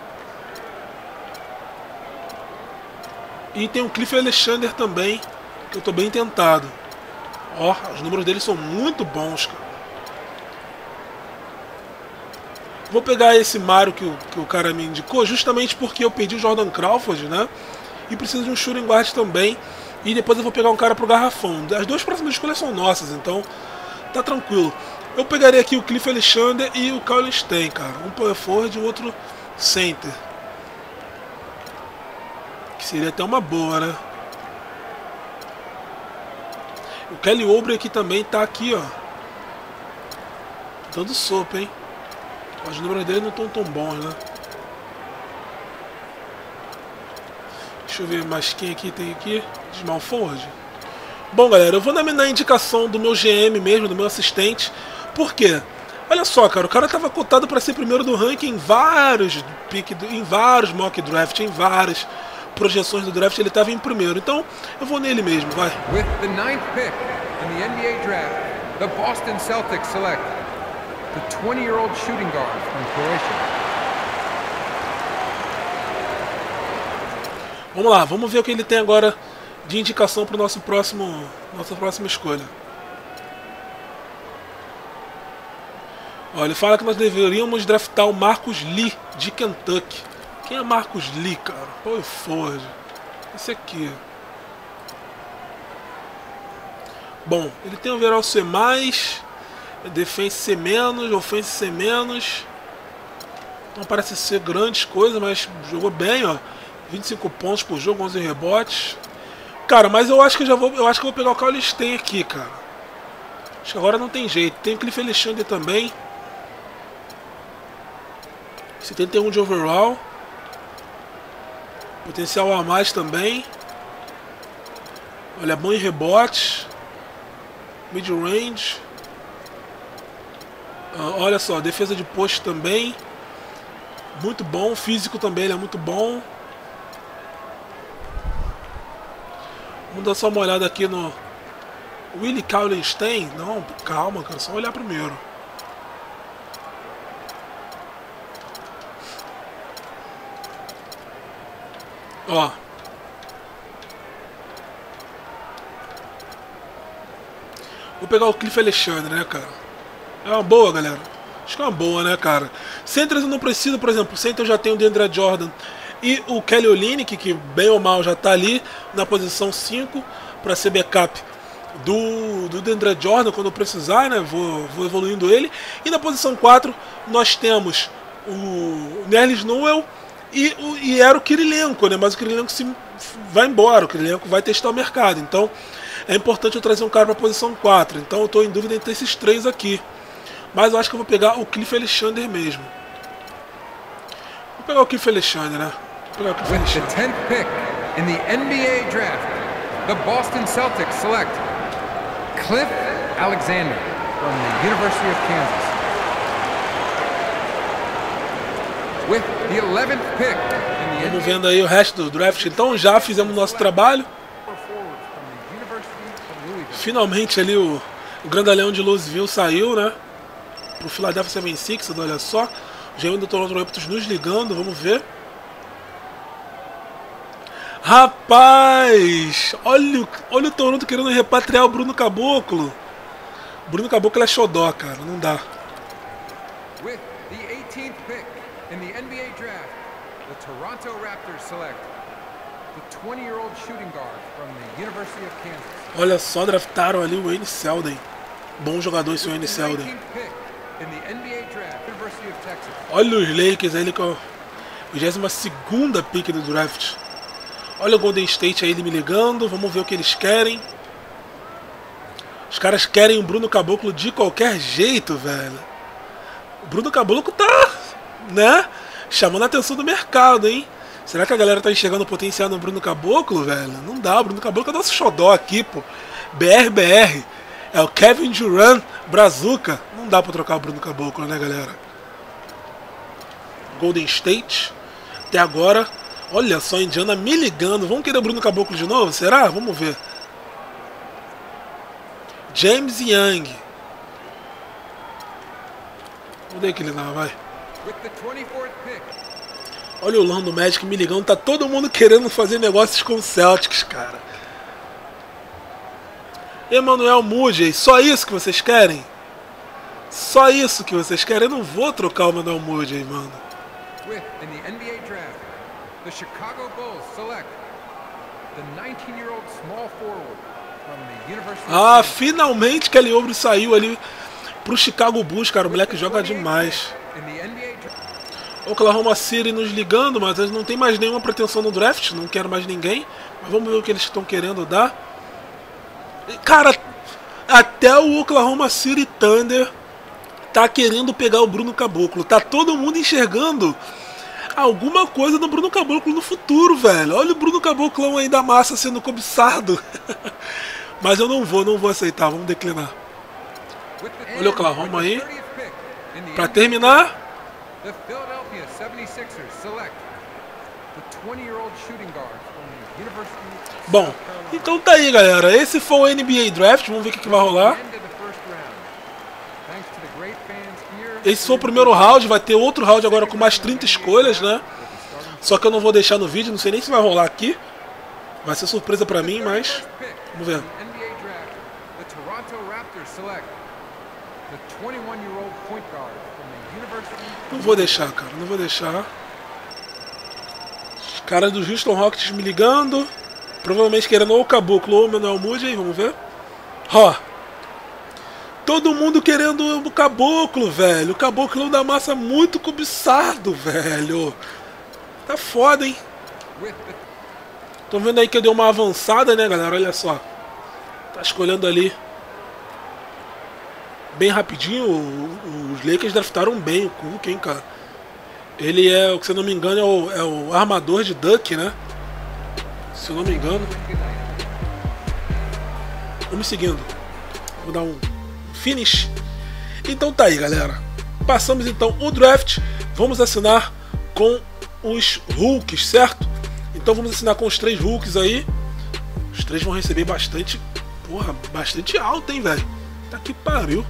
E tem o Cliff Alexander também, que eu tô bem tentado. Ó, os números dele são muito bons, cara. Vou pegar esse Mario que o, que o cara me indicou, justamente porque eu perdi o Jordan Crawford, né? E preciso de um shooting guard também. E depois eu vou pegar um cara pro garrafão. As duas próximas escolhas são nossas, então tá tranquilo. Eu pegaria aqui o Cliff Alexander e o Kallenstein, cara. Um power forward e o outro center. Que seria até uma boa, né? O Kelly Oubre aqui também tá aqui, ó. Dando sopa, hein? Os números dele não estão tão bons, né? Deixa eu ver mais quem aqui tem aqui. Small forward. Bom, galera, eu vou na indicação do meu G M mesmo, do meu assistente. Por quê? Olha só, cara, o cara tava cotado para ser primeiro do ranking em vários pick, em vários mock draft, em várias projeções do draft, ele tava em primeiro. Então, eu vou nele mesmo, vai. With the ninth pick in the N B A draft, the Boston Celtics select the twenty-year-old shooting guard from Croatia. Vamos lá, vamos ver o que ele tem agora de indicação para o nosso próximo, nossa próxima escolha. Olha, ele fala que nós deveríamos draftar o Marcus Lee, de Kentucky. Quem é Marcus Lee, cara? Paul Ford. Esse aqui. Bom, ele tem overall C mais, defense C menos, offense C menos. Não parece ser grandes coisas, mas jogou bem, ó. vinte e cinco pontos por jogo, onze rebotes. Cara, mas eu acho que eu já vou, eu acho que eu vou pegar o Cauley Stein aqui, cara. Acho que agora não tem jeito. Tem o Cliff Alexander também. setenta e um de overall. Potencial a mais também. Olha, bom em rebote. Mid range. Uh, olha só, defesa de post também. Muito bom. Físico também, ele é muito bom. Vamos dar só uma olhada aqui no Willie Cauley Stein. Não, calma, cara, só olhar primeiro. Ó. Vou pegar o Cliff Alexander, né, cara? É uma boa, galera. Acho que é uma boa, né, cara? Centers eu não preciso, por exemplo, center eu já tenho o DeAndre Jordan e o Kelly Olynyk, que bem ou mal já tá ali na posição cinco para ser backup do, do DeAndre Jordan quando eu precisar, né? Vou, vou evoluindo ele. E na posição quatro nós temos o Nerlens Noel e, o, e era o Kirilenko, né? Mas o Kirilenko se vai embora, o Kirilenko vai testar o mercado. Então é importante eu trazer um cara para a posição quatro. Então eu estou em dúvida entre esses três aqui. Mas eu acho que eu vou pegar o Cliff Alexander mesmo. Vou pegar o Cliff Alexander, né? Vou pegar o Cliff Alexander. With the tenth pick in the N B A draft, the Boston Celtics select Cliff Alexander from the University of Kansas. With the eleventh pick in the Vamos vendo aí o resto do draft. Então já fizemos o nosso trabalho. Finalmente ali o, o grandalhão de Louisville saiu, né? Pro Philadelphia setenta e seis, olha só. O G M do Toronto Raptors nos ligando, vamos ver. Rapaz! Olha, o- olha o Toronto querendo repatriar o Bruno Caboclo. Bruno Caboclo é xodó, cara, não dá. With the eighteenth pick in the N B A draft, the Toronto Raptors select the twenty-year-old shooting guard from the University of Kansas. Olha só, draftaram ali o Wayne Selden. Bom jogador esse Wayne Selden. nineteenth pick in the N B A draft, University of Texas. Olha os Lakers aí com a vigésima segunda pick do draft. Olha o Golden State aí me ligando. Vamos ver o que eles querem. Os caras querem o Bruno Caboclo de qualquer jeito, velho. O Bruno Caboclo tá, né, chamando a atenção do mercado, hein? Será que a galera tá enxergando o potencial no Bruno Caboclo, velho? Não dá, o Bruno Caboclo é nosso xodó aqui, pô. B R B R. É o Kevin Durant Brazuca. Não dá pra trocar o Bruno Caboclo, né, galera? Golden State. Até agora, olha só, a Indiana me ligando. Vamos querer o Bruno Caboclo de novo? Será? Vamos ver. James Young. Onde é que ele não vai? With the twenty-fourth pick, Olha o Orlando Magic me ligando. Tá todo mundo querendo fazer negócios com o Celtics, cara. Emmanuel Mudiay, só isso que vocês querem? Só isso que vocês querem? Eu não vou trocar o Emmanuel Mudiay, mano. with in the N B A draft, the Chicago Bulls select the nineteen-year-old small forward from the University Ah, of Kansas. finalmente Kelly Oubre saiu ali pro Chicago Bulls, cara. O moleque joga demais. In the N B A draft, Oklahoma City nos ligando, mas eles não tem mais nenhuma pretensão no draft, não quero mais ninguém. Mas vamos ver o que eles estão querendo dar. E, cara, até o Oklahoma City Thunder tá querendo pegar o Bruno Caboclo. Tá todo mundo enxergando alguma coisa do Bruno Caboclo no futuro, velho. Olha o Bruno Caboclão aí da massa sendo cobiçado. Mas eu não vou, não vou aceitar, vamos declinar. with the Olha o Oklahoma aí. thirtieth pick in the Pra N B A terminar, The Philadelphia seventy-sixers select the twenty-year-old shooting guard from the University of bom, South Carolina. então tá aí, galera. Esse foi o N B A Draft. Vamos ver o que, que vai rolar. End of the first round. Thanks to the great fans here. Esse foi o primeiro round. Vai ter outro round agora com mais trinta escolhas, né? Só que eu não vou deixar no vídeo. Não sei nem se vai rolar aqui. Vai ser surpresa pra mim, mas vamos ver. Não vou deixar, cara, não vou deixar. Os caras do Houston Rockets me ligando. Provavelmente querendo ou o Caboclo ou o Emmanuel Mudiay, vamos ver. Ó. Todo mundo querendo o Caboclo, velho. O Caboclo da massa muito cobiçado, velho. Tá foda, hein? Tô vendo aí que eu dei uma avançada, né, galera? Olha só. Tá escolhendo ali. Bem rapidinho. Os Lakers draftaram bem o Cook, hein, cara. Ele é, se eu não me engano, é o, é o armador de Duck, né? Se eu não me engano. Vamos me seguindo. Vou dar um finish. Então tá aí, galera. Passamos então o draft. Vamos assinar com os Hulks, certo? Então vamos assinar com os três Hulks aí. Os três vão receber bastante. Porra, bastante alto, hein, velho? Tá que pariu.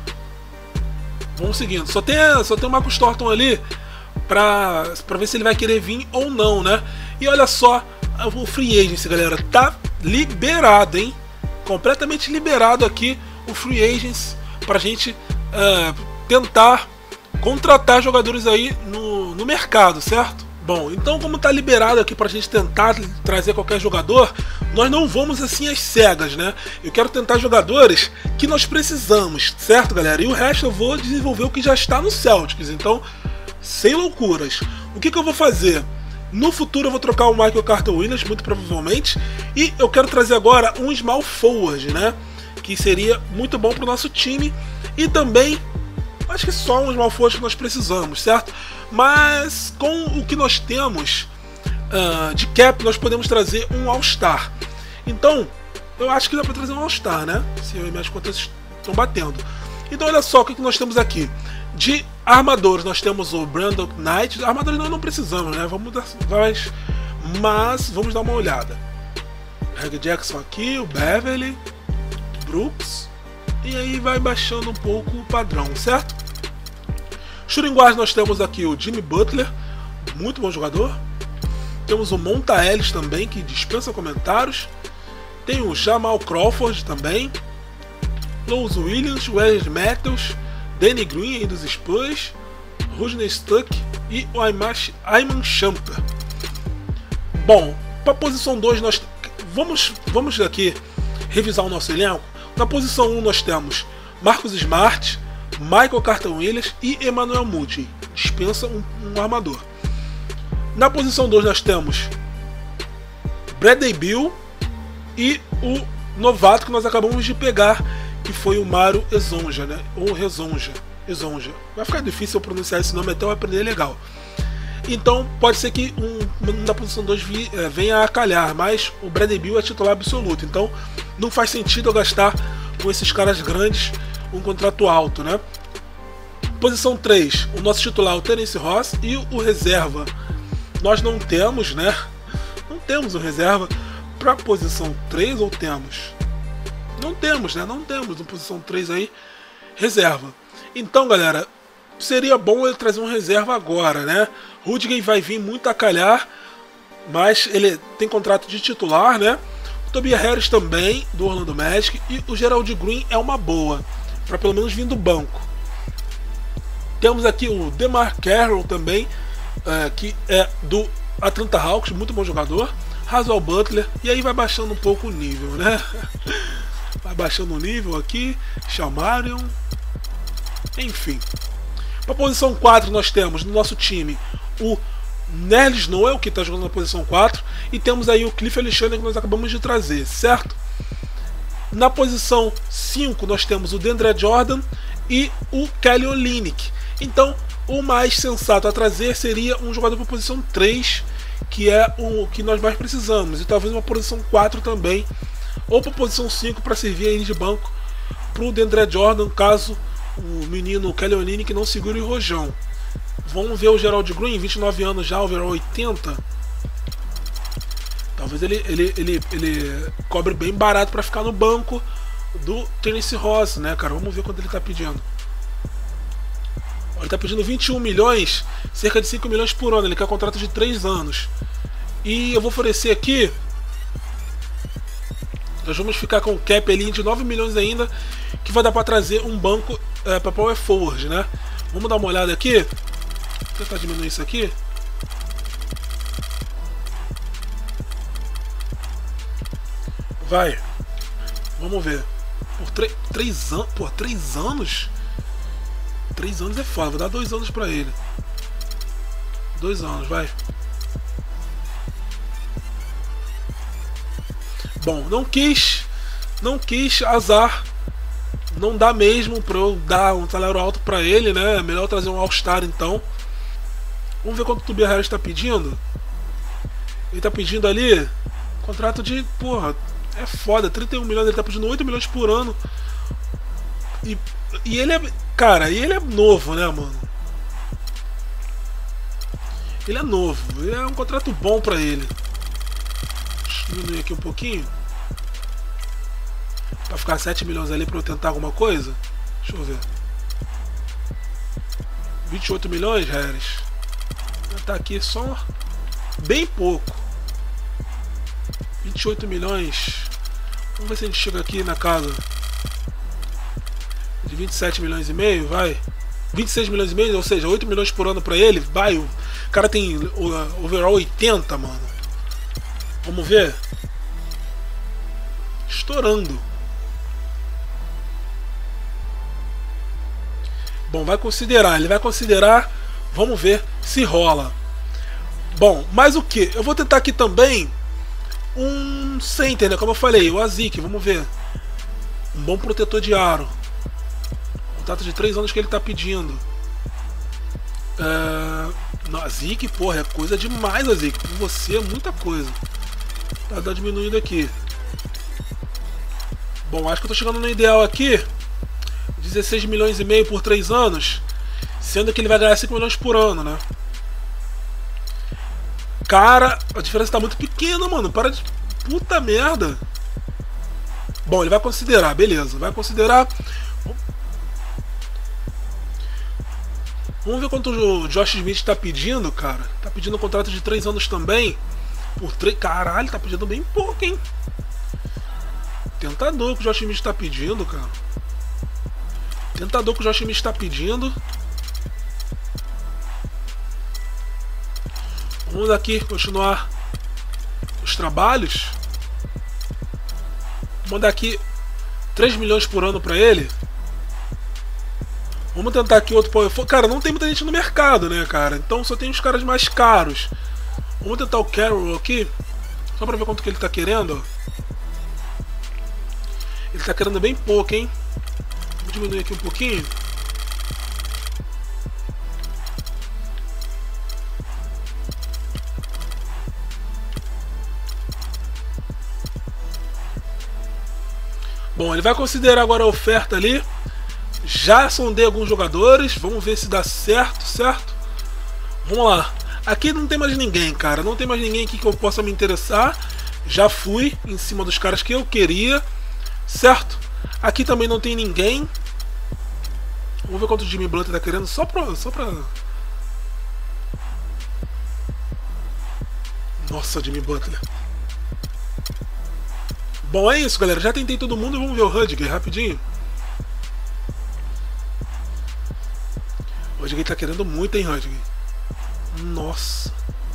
Vamos seguindo. Só tem, só tem o Marcus Thornton ali pra, pra ver se ele vai querer vir ou não, né? E olha só, o Free Agency, galera, tá liberado, hein? Completamente liberado aqui o Free Agency pra gente uh, tentar contratar jogadores aí no, no mercado, certo? Bom, então como tá liberado aqui pra gente tentar trazer qualquer jogador, nós não vamos assim às cegas, né? Eu quero tentar jogadores que nós precisamos, certo, galera? E o resto eu vou desenvolver o que já está no Celtics, então, sem loucuras. O que que eu vou fazer? No futuro eu vou trocar o Michael Carter Williams, muito provavelmente, e eu quero trazer agora um small forward, né? Que seria muito bom pro nosso time, e também acho que só um small forward que nós precisamos, certo? Mas com o que nós temos uh, de cap, nós podemos trazer um All-Star. Então, eu acho que dá para trazer um All-Star, né? Se eu e minhas contas estão batendo. Então, olha só o que nós temos aqui. De armadores, nós temos o Brandon Knight. Armadores nós não precisamos, né? Vamos dar, mas, mas vamos dar uma olhada. Reggie Jackson aqui, o Beverly, Brooks. E aí vai baixando um pouco o padrão, certo? Shooting guard nós temos aqui o Jimmy Butler, muito bom jogador. Temos o Monta Ellis também, que dispensa comentários. Tem o Jamal Crawford também. Lois Williams, Wes Matthews, Danny Green aí dos Spurs, Rodney Stuck e o Ayman Shumpert. Bom, para a posição dois nós vamos, vamos aqui revisar o nosso elenco. Na posição um nós temos Marcus Smart, Michael Carter Williams e Emmanuel Mudiay. Dispensa um, um armador. Na posição dois nós temos Bradley Beal e o novato que nós acabamos de pegar, que foi o Mario Ezonja, né? Ou Rezonja. Ezonja. Vai ficar difícil eu pronunciar esse nome até eu aprender legal. Então pode ser que um, na posição dois vi, é, venha a calhar, mas o Bradley Beal é titular absoluto. Então não faz sentido eu gastar com esses caras grandes um contrato alto, né? Posição três, o nosso titular, o Terence Ross, e o reserva. Nós não temos, né? Não temos o reserva para posição três, ou temos? Não temos, né? Não temos na posição três aí reserva. Então, galera, seria bom ele trazer um reserva agora, né? Rudiger vai vir muito a calhar, mas ele tem contrato de titular, né? O Tobias Harris também, do Orlando Magic, e o Gerald Green é uma boa, para pelo menos vir do banco. Temos aqui o DeMar Carroll também, é, que é do Atlanta Hawks, muito bom jogador. Haswell Butler, e aí vai baixando um pouco o nível, né? Vai baixando o nível aqui. Shamarion. Enfim. Para a posição quatro nós temos no nosso time o Nerlens Noel, que está jogando na posição quatro. E temos aí o Cliff Alexander, que nós acabamos de trazer, certo? Na posição cinco nós temos o DeAndre Jordan e o Kelly Olynyk. Então o mais sensato a trazer seria um jogador para a posição três, que é o que nós mais precisamos. E talvez uma posição quatro também, ou para a posição cinco para servir aí de banco para o DeAndre Jordan, caso o menino Kelly Olynyk não segure o rojão. Vamos ver o Gerald Green, vinte e nove anos já, overall oitenta. Talvez ele, ele, ele, ele cobre bem barato para ficar no banco do Terence Ross, né, cara? Vamos ver quanto ele está pedindo. Ele está pedindo vinte e um milhões, cerca de cinco milhões por ano. Ele quer contrato de três anos. E eu vou oferecer aqui Nós vamos ficar com o cap ali de nove milhões ainda, que vai dar para trazer um banco é, para Power Forward, né? Vamos dar uma olhada aqui. Vou tentar diminuir isso aqui. Vai. Vamos ver. Por três anos. Por três anos? Três anos é foda. Vou dar dois anos pra ele. Dois anos, vai. Bom, não quis. Não quis, azar. Não dá mesmo pra eu dar um salário alto pra ele, né? É melhor trazer um All-Star então. Vamos ver quanto o Tobias Harris tá pedindo. Ele tá pedindo ali contrato de, porra, é foda, trinta e um milhões, ele tá pedindo oito milhões por ano. E, e ele é, cara, e ele é novo, né, mano? Ele é novo, é um contrato bom pra ele. Deixa eu diminuir aqui um pouquinho. Pra ficar sete milhões ali pra eu tentar alguma coisa. Deixa eu ver. vinte e oito milhões, Harris. Tá aqui só bem pouco. vinte e oito milhões. Vamos ver se a gente chega aqui na casa de vinte e sete milhões e meio, vai. vinte e seis milhões e meio, ou seja, oito milhões por ano pra ele. Vai, o cara tem overall oitenta, mano. Vamos ver. Estourando. Bom, vai considerar, ele vai considerar. Vamos ver se rola. Bom, mas o que? Eu vou tentar aqui também um center, né? Como eu falei, o Azik, vamos ver. Um bom protetor de aro. Contrato de três anos que ele tá pedindo. É... Não, Azik, porra, é coisa demais, Azik. Por você é muita coisa. Tá dando diminuído aqui. Bom, acho que eu tô chegando no ideal aqui. dezesseis milhões e meio por três anos. Sendo que ele vai ganhar cinco milhões por ano, né? Cara, a diferença tá muito pequena, mano. Para de... Puta merda. Bom, ele vai considerar, beleza. Vai considerar. Vamos ver quanto o Josh Smith tá pedindo, cara. Tá pedindo um contrato de três anos também. Por três... Caralho, tá pedindo bem pouco, hein? Tentador que o Josh Smith tá pedindo, cara. Tentador que o Josh Smith tá pedindo. Vamos aqui continuar os trabalhos. Vou mandar aqui três milhões por ano pra ele. Vamos tentar aqui outro Power Forward. Cara, não tem muita gente no mercado, né, cara? Então só tem os caras mais caros. Vamos tentar o Carroll aqui. Só pra ver quanto que ele tá querendo. Ele tá querendo bem pouco, hein? Vou diminuir aqui um pouquinho. Bom, ele vai considerar agora a oferta ali. Já sondei alguns jogadores. Vamos ver se dá certo, certo? Vamos lá. Aqui não tem mais ninguém, cara. Não tem mais ninguém aqui que eu possa me interessar. Já fui em cima dos caras que eu queria. Certo? Aqui também não tem ninguém. Vamos ver quanto o Jimmy Butler tá querendo. Só pra... Só pra... Nossa, Jimmy Butler. Bom, é isso, galera. Já tentei todo mundo. Vamos ver o Rudiger rapidinho. O Rudiger tá querendo muito, hein, Rudiger? Nossa.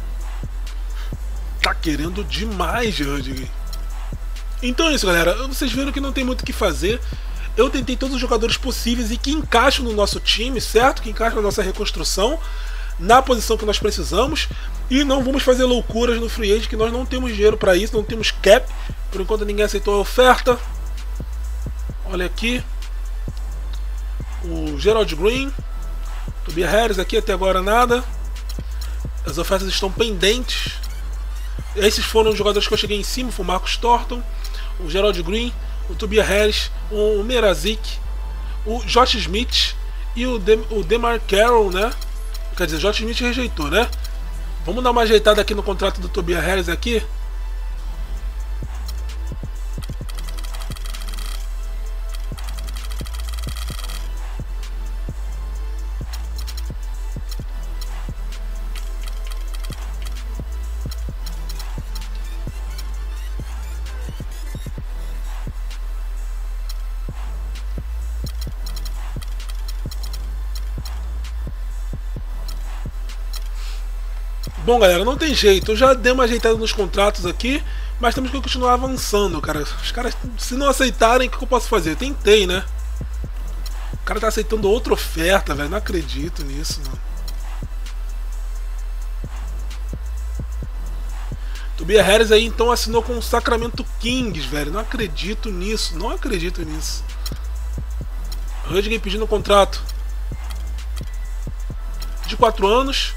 Tá querendo demais, Rudiger. Então é isso, galera. Vocês viram que não tem muito o que fazer. Eu tentei todos os jogadores possíveis e que encaixam no nosso time, certo? Que encaixam na nossa reconstrução, na posição que nós precisamos. E não vamos fazer loucuras no free agent, que nós não temos dinheiro para isso, não temos cap. Por enquanto ninguém aceitou a oferta. Olha aqui. O Gerald Green. Tobias Harris aqui, até agora nada. As ofertas estão pendentes. Esses foram os jogadores que eu cheguei em cima. Foi o Marcus Thornton, o Gerald Green, o Tobias Harris, o Mrazek, o Josh Smith e o, De o Demar Carroll, né? Quer dizer, o Josh Smith rejeitou, né? Vamos dar uma ajeitada aqui no contrato do Tobias Harris aqui. Bom, galera, não tem jeito. Eu já dei uma ajeitada nos contratos aqui, mas temos que continuar avançando, cara. Os caras, se não aceitarem, o que eu posso fazer? Eu tentei, né? O cara tá aceitando outra oferta, velho. Não acredito nisso, mano. Tobias Harris aí então assinou com o Sacramento Kings, velho. Não acredito nisso. Não acredito nisso. Rudgay pedindo um contrato de quatro anos.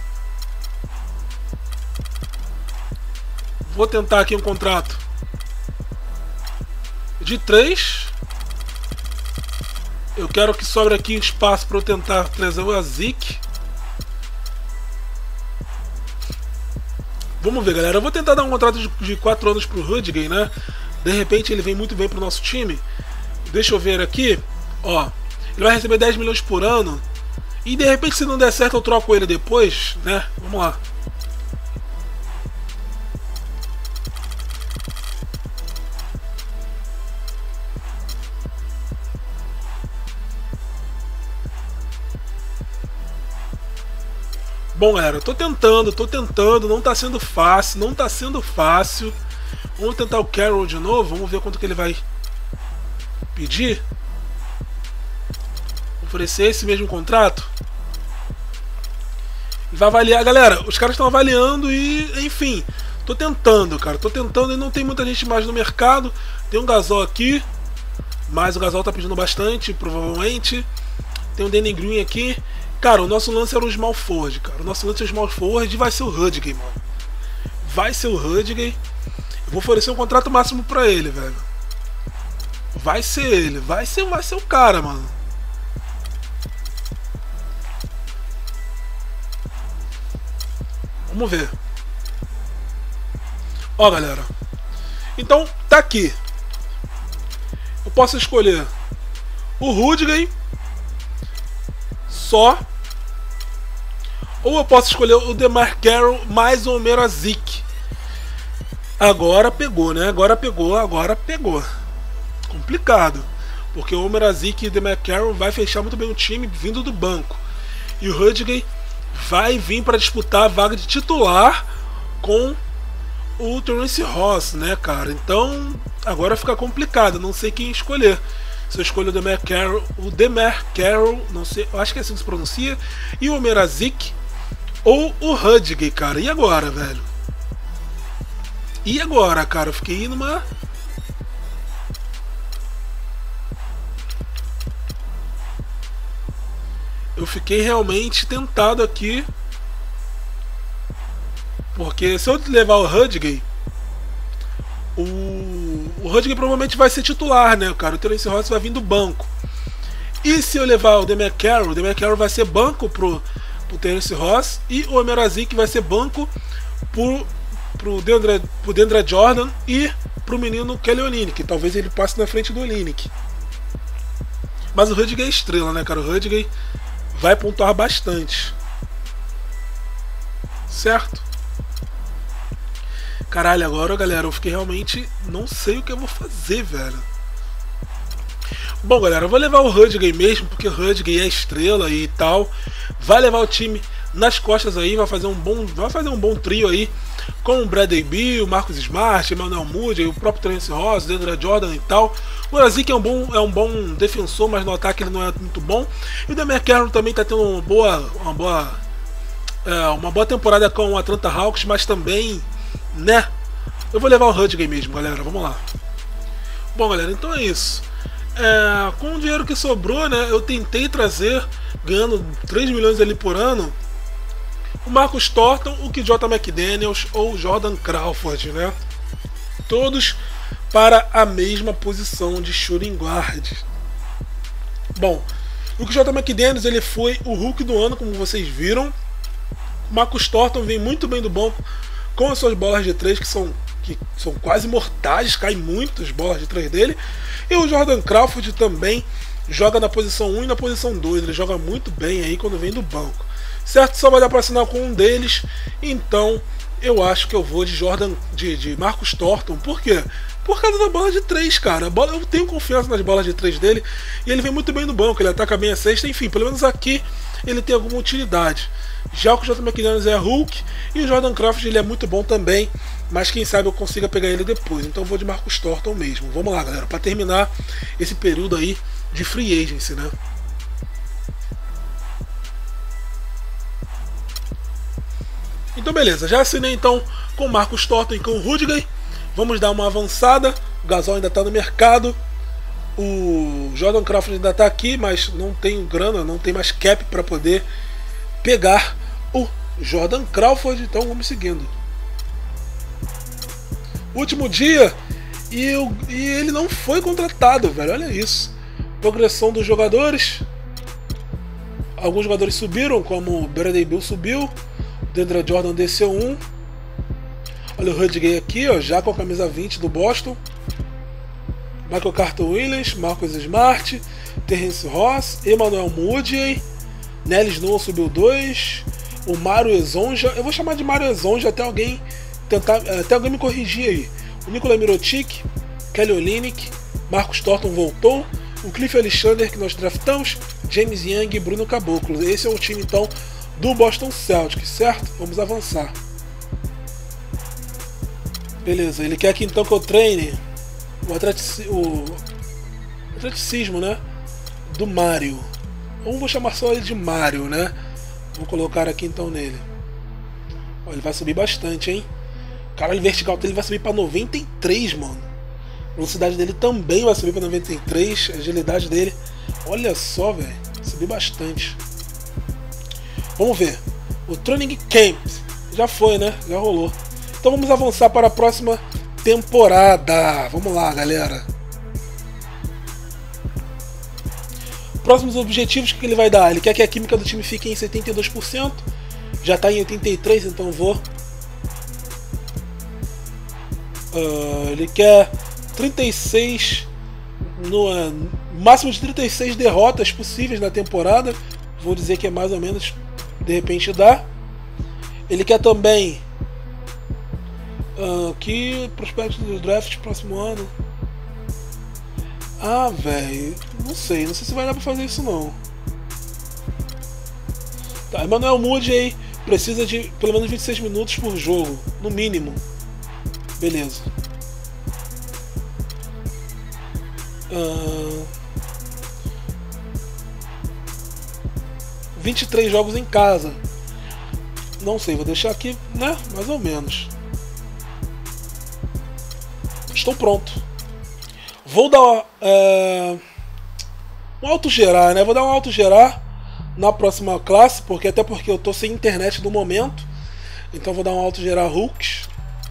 Vou tentar aqui um contrato de três. Eu quero que sobre aqui espaço para eu tentar trazer o Azik. Vamos ver, galera. Eu vou tentar dar um contrato de quatro anos pro Rudgay, né? De repente ele vem muito bem pro nosso time. Deixa eu ver aqui. Ó, ele vai receber dez milhões por ano. E de repente, se não der certo, eu troco ele depois, né? Vamos lá. Bom, galera, eu tô tentando, tô tentando, não tá sendo fácil, não tá sendo fácil. Vamos tentar o Carroll de novo, vamos ver quanto que ele vai pedir. Oferecer esse mesmo contrato. Ele vai avaliar, galera, os caras estão avaliando e, enfim, tô tentando, cara, tô tentando e não tem muita gente mais no mercado. Tem um Gasol aqui, mas o Gasol tá pedindo bastante, provavelmente. Tem um Danny Green aqui. Cara, o nosso lance era o small forward, cara. O nosso lance é o small forward e vai ser o Rudgay, mano. Vai ser o Rudgay. Eu vou oferecer um contrato máximo pra ele, velho. Vai ser ele. Vai ser, vai ser o cara, mano. Vamos ver. Ó, galera. Então, tá aqui. Eu posso escolher o Rudgay só, ou eu posso escolher o DeMar Carroll mais o Omer Azik. Agora pegou, né? Agora pegou, agora pegou. Complicado. Porque o Omer Azik e o DeMar Carroll vai fechar muito bem o time vindo do banco. E o Rudgay vai vir para disputar a vaga de titular com o Terence Ross, né, cara? Então agora fica complicado. Não sei quem escolher. Se eu escolho o DeMar Carroll, o DeMar Carroll, não sei, eu acho que é assim que se pronuncia, e o Omer Azik ou o Rudgay, cara. E agora, velho? E agora, cara? Eu fiquei numa... Eu fiquei realmente tentado aqui. Porque se eu levar o Rudgay, o, o Rudgay provavelmente vai ser titular, né, cara? O Terence Ross vai vir do banco. E se eu levar o DeMar Carroll, o DeMar Carroll vai ser banco pro, pro Terence Ross. E o Omer Azik vai ser banco pro, pro, Deandre, pro Deandre Jordan e pro menino Kelly Olynyk. Talvez ele passe na frente do Olynyk. Mas o Rudgay é estrela, né, cara? O Rudgay vai pontuar bastante. Certo? Caralho, agora, galera, eu fiquei realmente... Não sei o que eu vou fazer, velho. Bom, galera, eu vou levar o Rudgay mesmo, porque o Rudgay é estrela e tal. Vai levar o time nas costas aí, vai fazer um bom, vai fazer um bom trio aí, com o Bradley Beal, o Marcus Smart, Emmanuel Moody, o próprio Terence Ross, Deandre Jordan e tal. O Azik é um bom, é um bom defensor, mas no ataque ele não é muito bom. E o DeMar Carroll também está tendo uma boa, uma boa, é, uma boa temporada com o Atlanta Hawks, mas também, né? Eu vou levar o Rudgay mesmo, galera. Vamos lá. Bom, galera, então é isso. É, com o dinheiro que sobrou, né? Eu tentei trazer, ganhando três milhões ali por ano, o Marcus Thornton, o K J McDaniels ou o Jordan Crawford, né? Todos para a mesma posição de shooting guard. Bom, o K J McDaniels ele foi o Hulk do ano, como vocês viram. O Marcus Thornton vem muito bem do banco com as suas bolas de três, que são, que são quase mortais, caem muitas bolas de três dele. E o Jordan Crawford também joga na posição um e na posição dois. Ele joga muito bem aí quando vem do banco. Certo? Só vai dar para assinar com um deles. Então eu acho que eu vou de Jordan, de, de Marcus Thornton. Por quê? Por causa da bola de três, cara. A bola, eu tenho confiança nas bolas de três dele. E ele vem muito bem no banco. Ele ataca bem a cesta. Enfim, pelo menos aqui ele tem alguma utilidade. Já o que o J. McDaniels é Hulk e o Jordan Crawford ele é muito bom também, mas quem sabe eu consiga pegar ele depois. Então eu vou de Marcus Thornton mesmo. Vamos lá, galera, para terminar esse período aí de free agency, né? Então beleza, já assinei então com o Marcus Thornton e com o Rudiger. Vamos dar uma avançada. O Gasol ainda está no mercado. O Jordan Crawford ainda está aqui, mas não tem grana, não tem mais cap para poder pegar o Jordan Crawford. Então vamos seguindo. Último dia e, eu, e ele não foi contratado, velho. Olha isso. Progressão dos jogadores. Alguns jogadores subiram, como o Bradley Beal subiu. Deandre Jordan desceu um. Olha o Rudiger aqui, ó, já com a camisa vinte do Boston. Michael Carter Williams, Marcus Smart, Terrence Ross, Emmanuel Mudiay, Nellis Noah subiu dois. O Mario Ezonja, eu vou chamar de Mario Ezonja até alguém tentar, até alguém me corrigir aí. O Nikola Mirotic, Kelly Olynyk, Marcus Thornton voltou. O Cliff Alexander que nós draftamos, James Young e Bruno Caboclo. Esse é o time então do Boston Celtics, certo? Vamos avançar. Beleza, ele quer aqui então que eu treine o, atletici o atleticismo, né? Do Mario. Ou vou chamar só ele de Mario, né? Vou colocar aqui então nele. Ó, ele vai subir bastante, hein? Caralho, o vertical dele vai subir para noventa e três, mano. A velocidade dele também vai subir para noventa e três. A agilidade dele, olha só, velho. Subiu bastante. Vamos ver. O Training Camp já foi, né? Já rolou. Então vamos avançar para a próxima temporada. Vamos lá, galera. Próximos objetivos que ele vai dar. Ele quer que a química do time fique em setenta e dois por cento. Já está em oitenta e três por cento, então eu vou. Uh, ele quer trinta e seis no uh, máximo de trinta e seis derrotas possíveis na temporada. Vou dizer que é mais ou menos, de repente dá. Ele quer também uh, que prospecto do draft próximo ano. Ah, velho, não sei, não sei se vai dar pra fazer isso não. Tá, Emmanuel Mudiay precisa de pelo menos vinte e seis minutos por jogo, no mínimo. Beleza. Uh, vinte e três jogos em casa. Não sei, vou deixar aqui, né? Mais ou menos. Estou pronto. Vou dar uh, um autogerar, né? Vou dar um autogerar na próxima classe, porque até porque eu tô sem internet no momento. Então vou dar um autogerar hooks.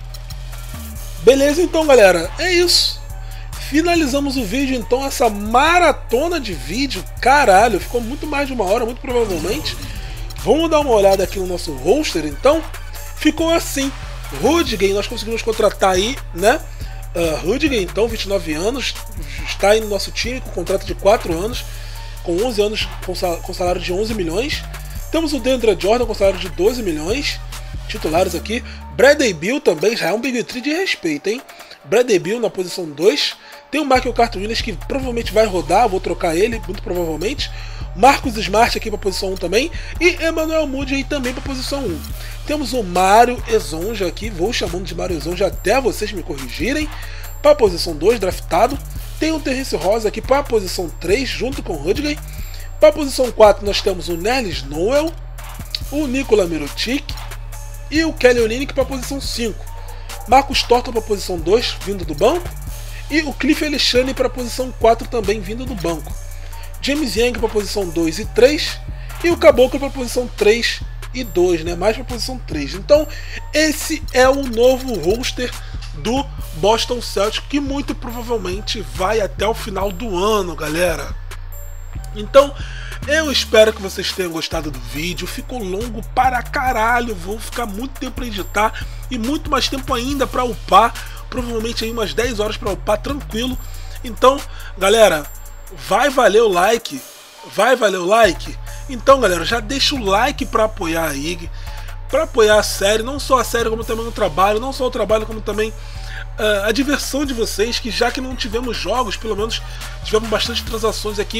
Beleza, então, galera, é isso. Finalizamos o vídeo, então, essa maratona de vídeo. Caralho, ficou muito mais de uma hora, muito provavelmente. Vamos dar uma olhada aqui no nosso roster, então. Ficou assim. Rudiger, nós conseguimos contratar aí, né? Uh, Rudiger, então, vinte e nove anos, está aí no nosso time com contrato de quatro anos, com onze anos, com, sal com salário de onze milhões. Temos o Deandre Jordan com salário de doze milhões. Titulares aqui. Bradley Beal também, já é um Big Three de respeito, hein? Bradley Beal na posição dois. Tem o Michael Carter Williams que provavelmente vai rodar, vou trocar ele, muito provavelmente. Marcus Smart aqui para a posição um também. E Emmanuel Mudiay também para a posição um. Temos o Mario Ezonja aqui, vou chamando de Mario Ezonja até vocês me corrigirem. Para a posição dois, draftado. Tem o Terrence Ross aqui para a posição três, junto com o Rudiger. Para a posição quatro nós temos o Nellis Noel, o Nikola Mirotic e o Kelly Olynyk para a posição cinco. Marcus Thornton para a posição dois, vindo do banco. E o Cliff Alexander para a posição quatro, também vindo do banco. James Young para a posição dois e três. E o Caboclo para a posição três e dois, né? Mais para a posição três. Então, esse é o novo roster do Boston Celtics, que muito provavelmente vai até o final do ano, galera. Então, eu espero que vocês tenham gostado do vídeo. Ficou longo para caralho, vou ficar muito tempo para editar e muito mais tempo ainda para upar. Provavelmente aí umas dez horas para upar tranquilo. Então, galera, vai valer o like, vai valer o like. Então, galera, já deixa o like para apoiar aí, para apoiar a série, não só a série como também o trabalho, não só o trabalho como também Uh, a diversão de vocês, que já que não tivemos jogos, pelo menos tivemos bastante transações aqui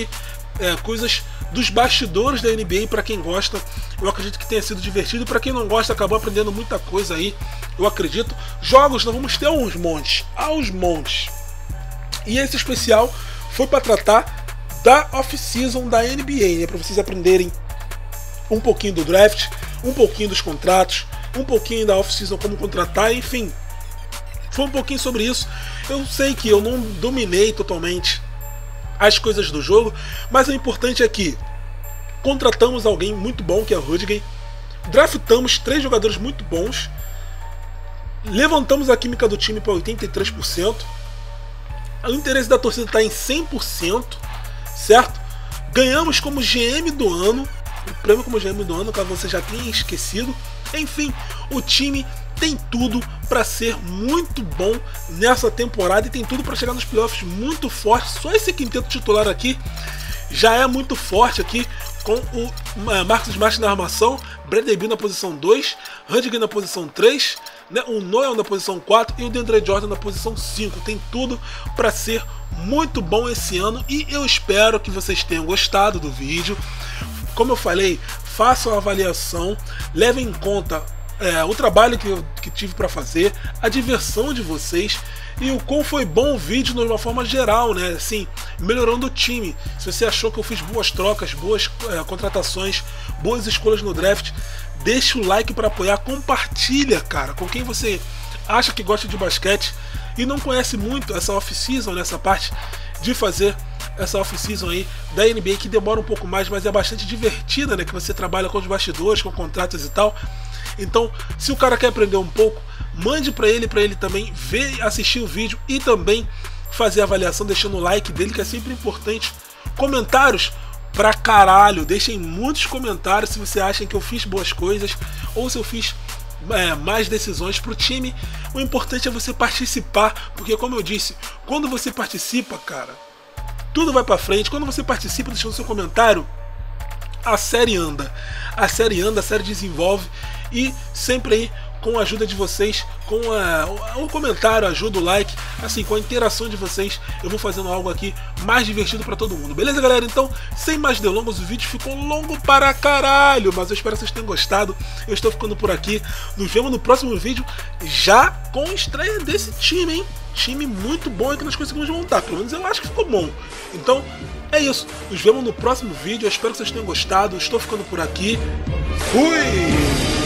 é, coisas dos bastidores da N B A para quem gosta. Eu acredito que tenha sido divertido. Para quem não gosta, acabou aprendendo muita coisa aí. Eu acredito. Jogos nós vamos ter aos montes, aos montes. E esse especial foi para tratar da off-season da N B A, né? Para vocês aprenderem um pouquinho do draft, um pouquinho dos contratos, um pouquinho da off-season, como contratar, enfim. Foi um pouquinho sobre isso. Eu sei que eu não dominei totalmente as coisas do jogo, mas o importante é que contratamos alguém muito bom, que é o Rudiger, draftamos três jogadores muito bons, levantamos a química do time para oitenta e três por cento, o interesse da torcida está em cem por cento, certo? Ganhamos como G M do ano, o prêmio como G M do ano, caso você já tenha esquecido. Enfim, o time tem tudo para ser muito bom nessa temporada e tem tudo para chegar nos playoffs muito forte. Só esse quinteto titular aqui já é muito forte aqui, com o Marcus Smart na armação, Bradley Beal na posição dois, Rudiger na posição três, né, o Noel na posição quatro e o DeAndre Jordan na posição cinco. Tem tudo para ser muito bom esse ano e eu espero que vocês tenham gostado do vídeo. Como eu falei, façam a avaliação, levem em conta é, o trabalho que eu que tive para fazer, a diversão de vocês e o quão foi bom o vídeo de uma forma geral, né? Assim, melhorando o time. Se você achou que eu fiz boas trocas, boas é, contratações, boas escolhas no draft, deixa o like para apoiar, compartilha, cara, com quem você acha que gosta de basquete e não conhece muito essa off-season, nessa parte de fazer essa off-season aí da N B A, que demora um pouco mais, mas é bastante divertida, né? Que você trabalha com os bastidores, com contratos e tal. Então, se o cara quer aprender um pouco, mande para ele, para ele também ver, assistir o vídeo e também fazer a avaliação, deixando o like dele, que é sempre importante. Comentários pra caralho, deixem muitos comentários se você acha que eu fiz boas coisas ou se eu fiz é, mais decisões pro time. O importante é você participar, porque como eu disse, quando você participa, cara, tudo vai pra frente. Quando você participa, deixando seu comentário, a série anda, a série anda, a série desenvolve e sempre aí com a ajuda de vocês, com a, o comentário, ajuda, o like, assim, com a interação de vocês, eu vou fazendo algo aqui mais divertido pra todo mundo, beleza, galera? Então, sem mais delongas, o vídeo ficou longo para caralho, mas eu espero que vocês tenham gostado. Eu estou ficando por aqui, nos vemos no próximo vídeo, já com a estreia desse time, hein? Time muito bom que nós conseguimos montar, pelo menos eu acho que ficou bom. Então, é isso, nos vemos no próximo vídeo, eu espero que vocês tenham gostado, eu estou ficando por aqui, fui!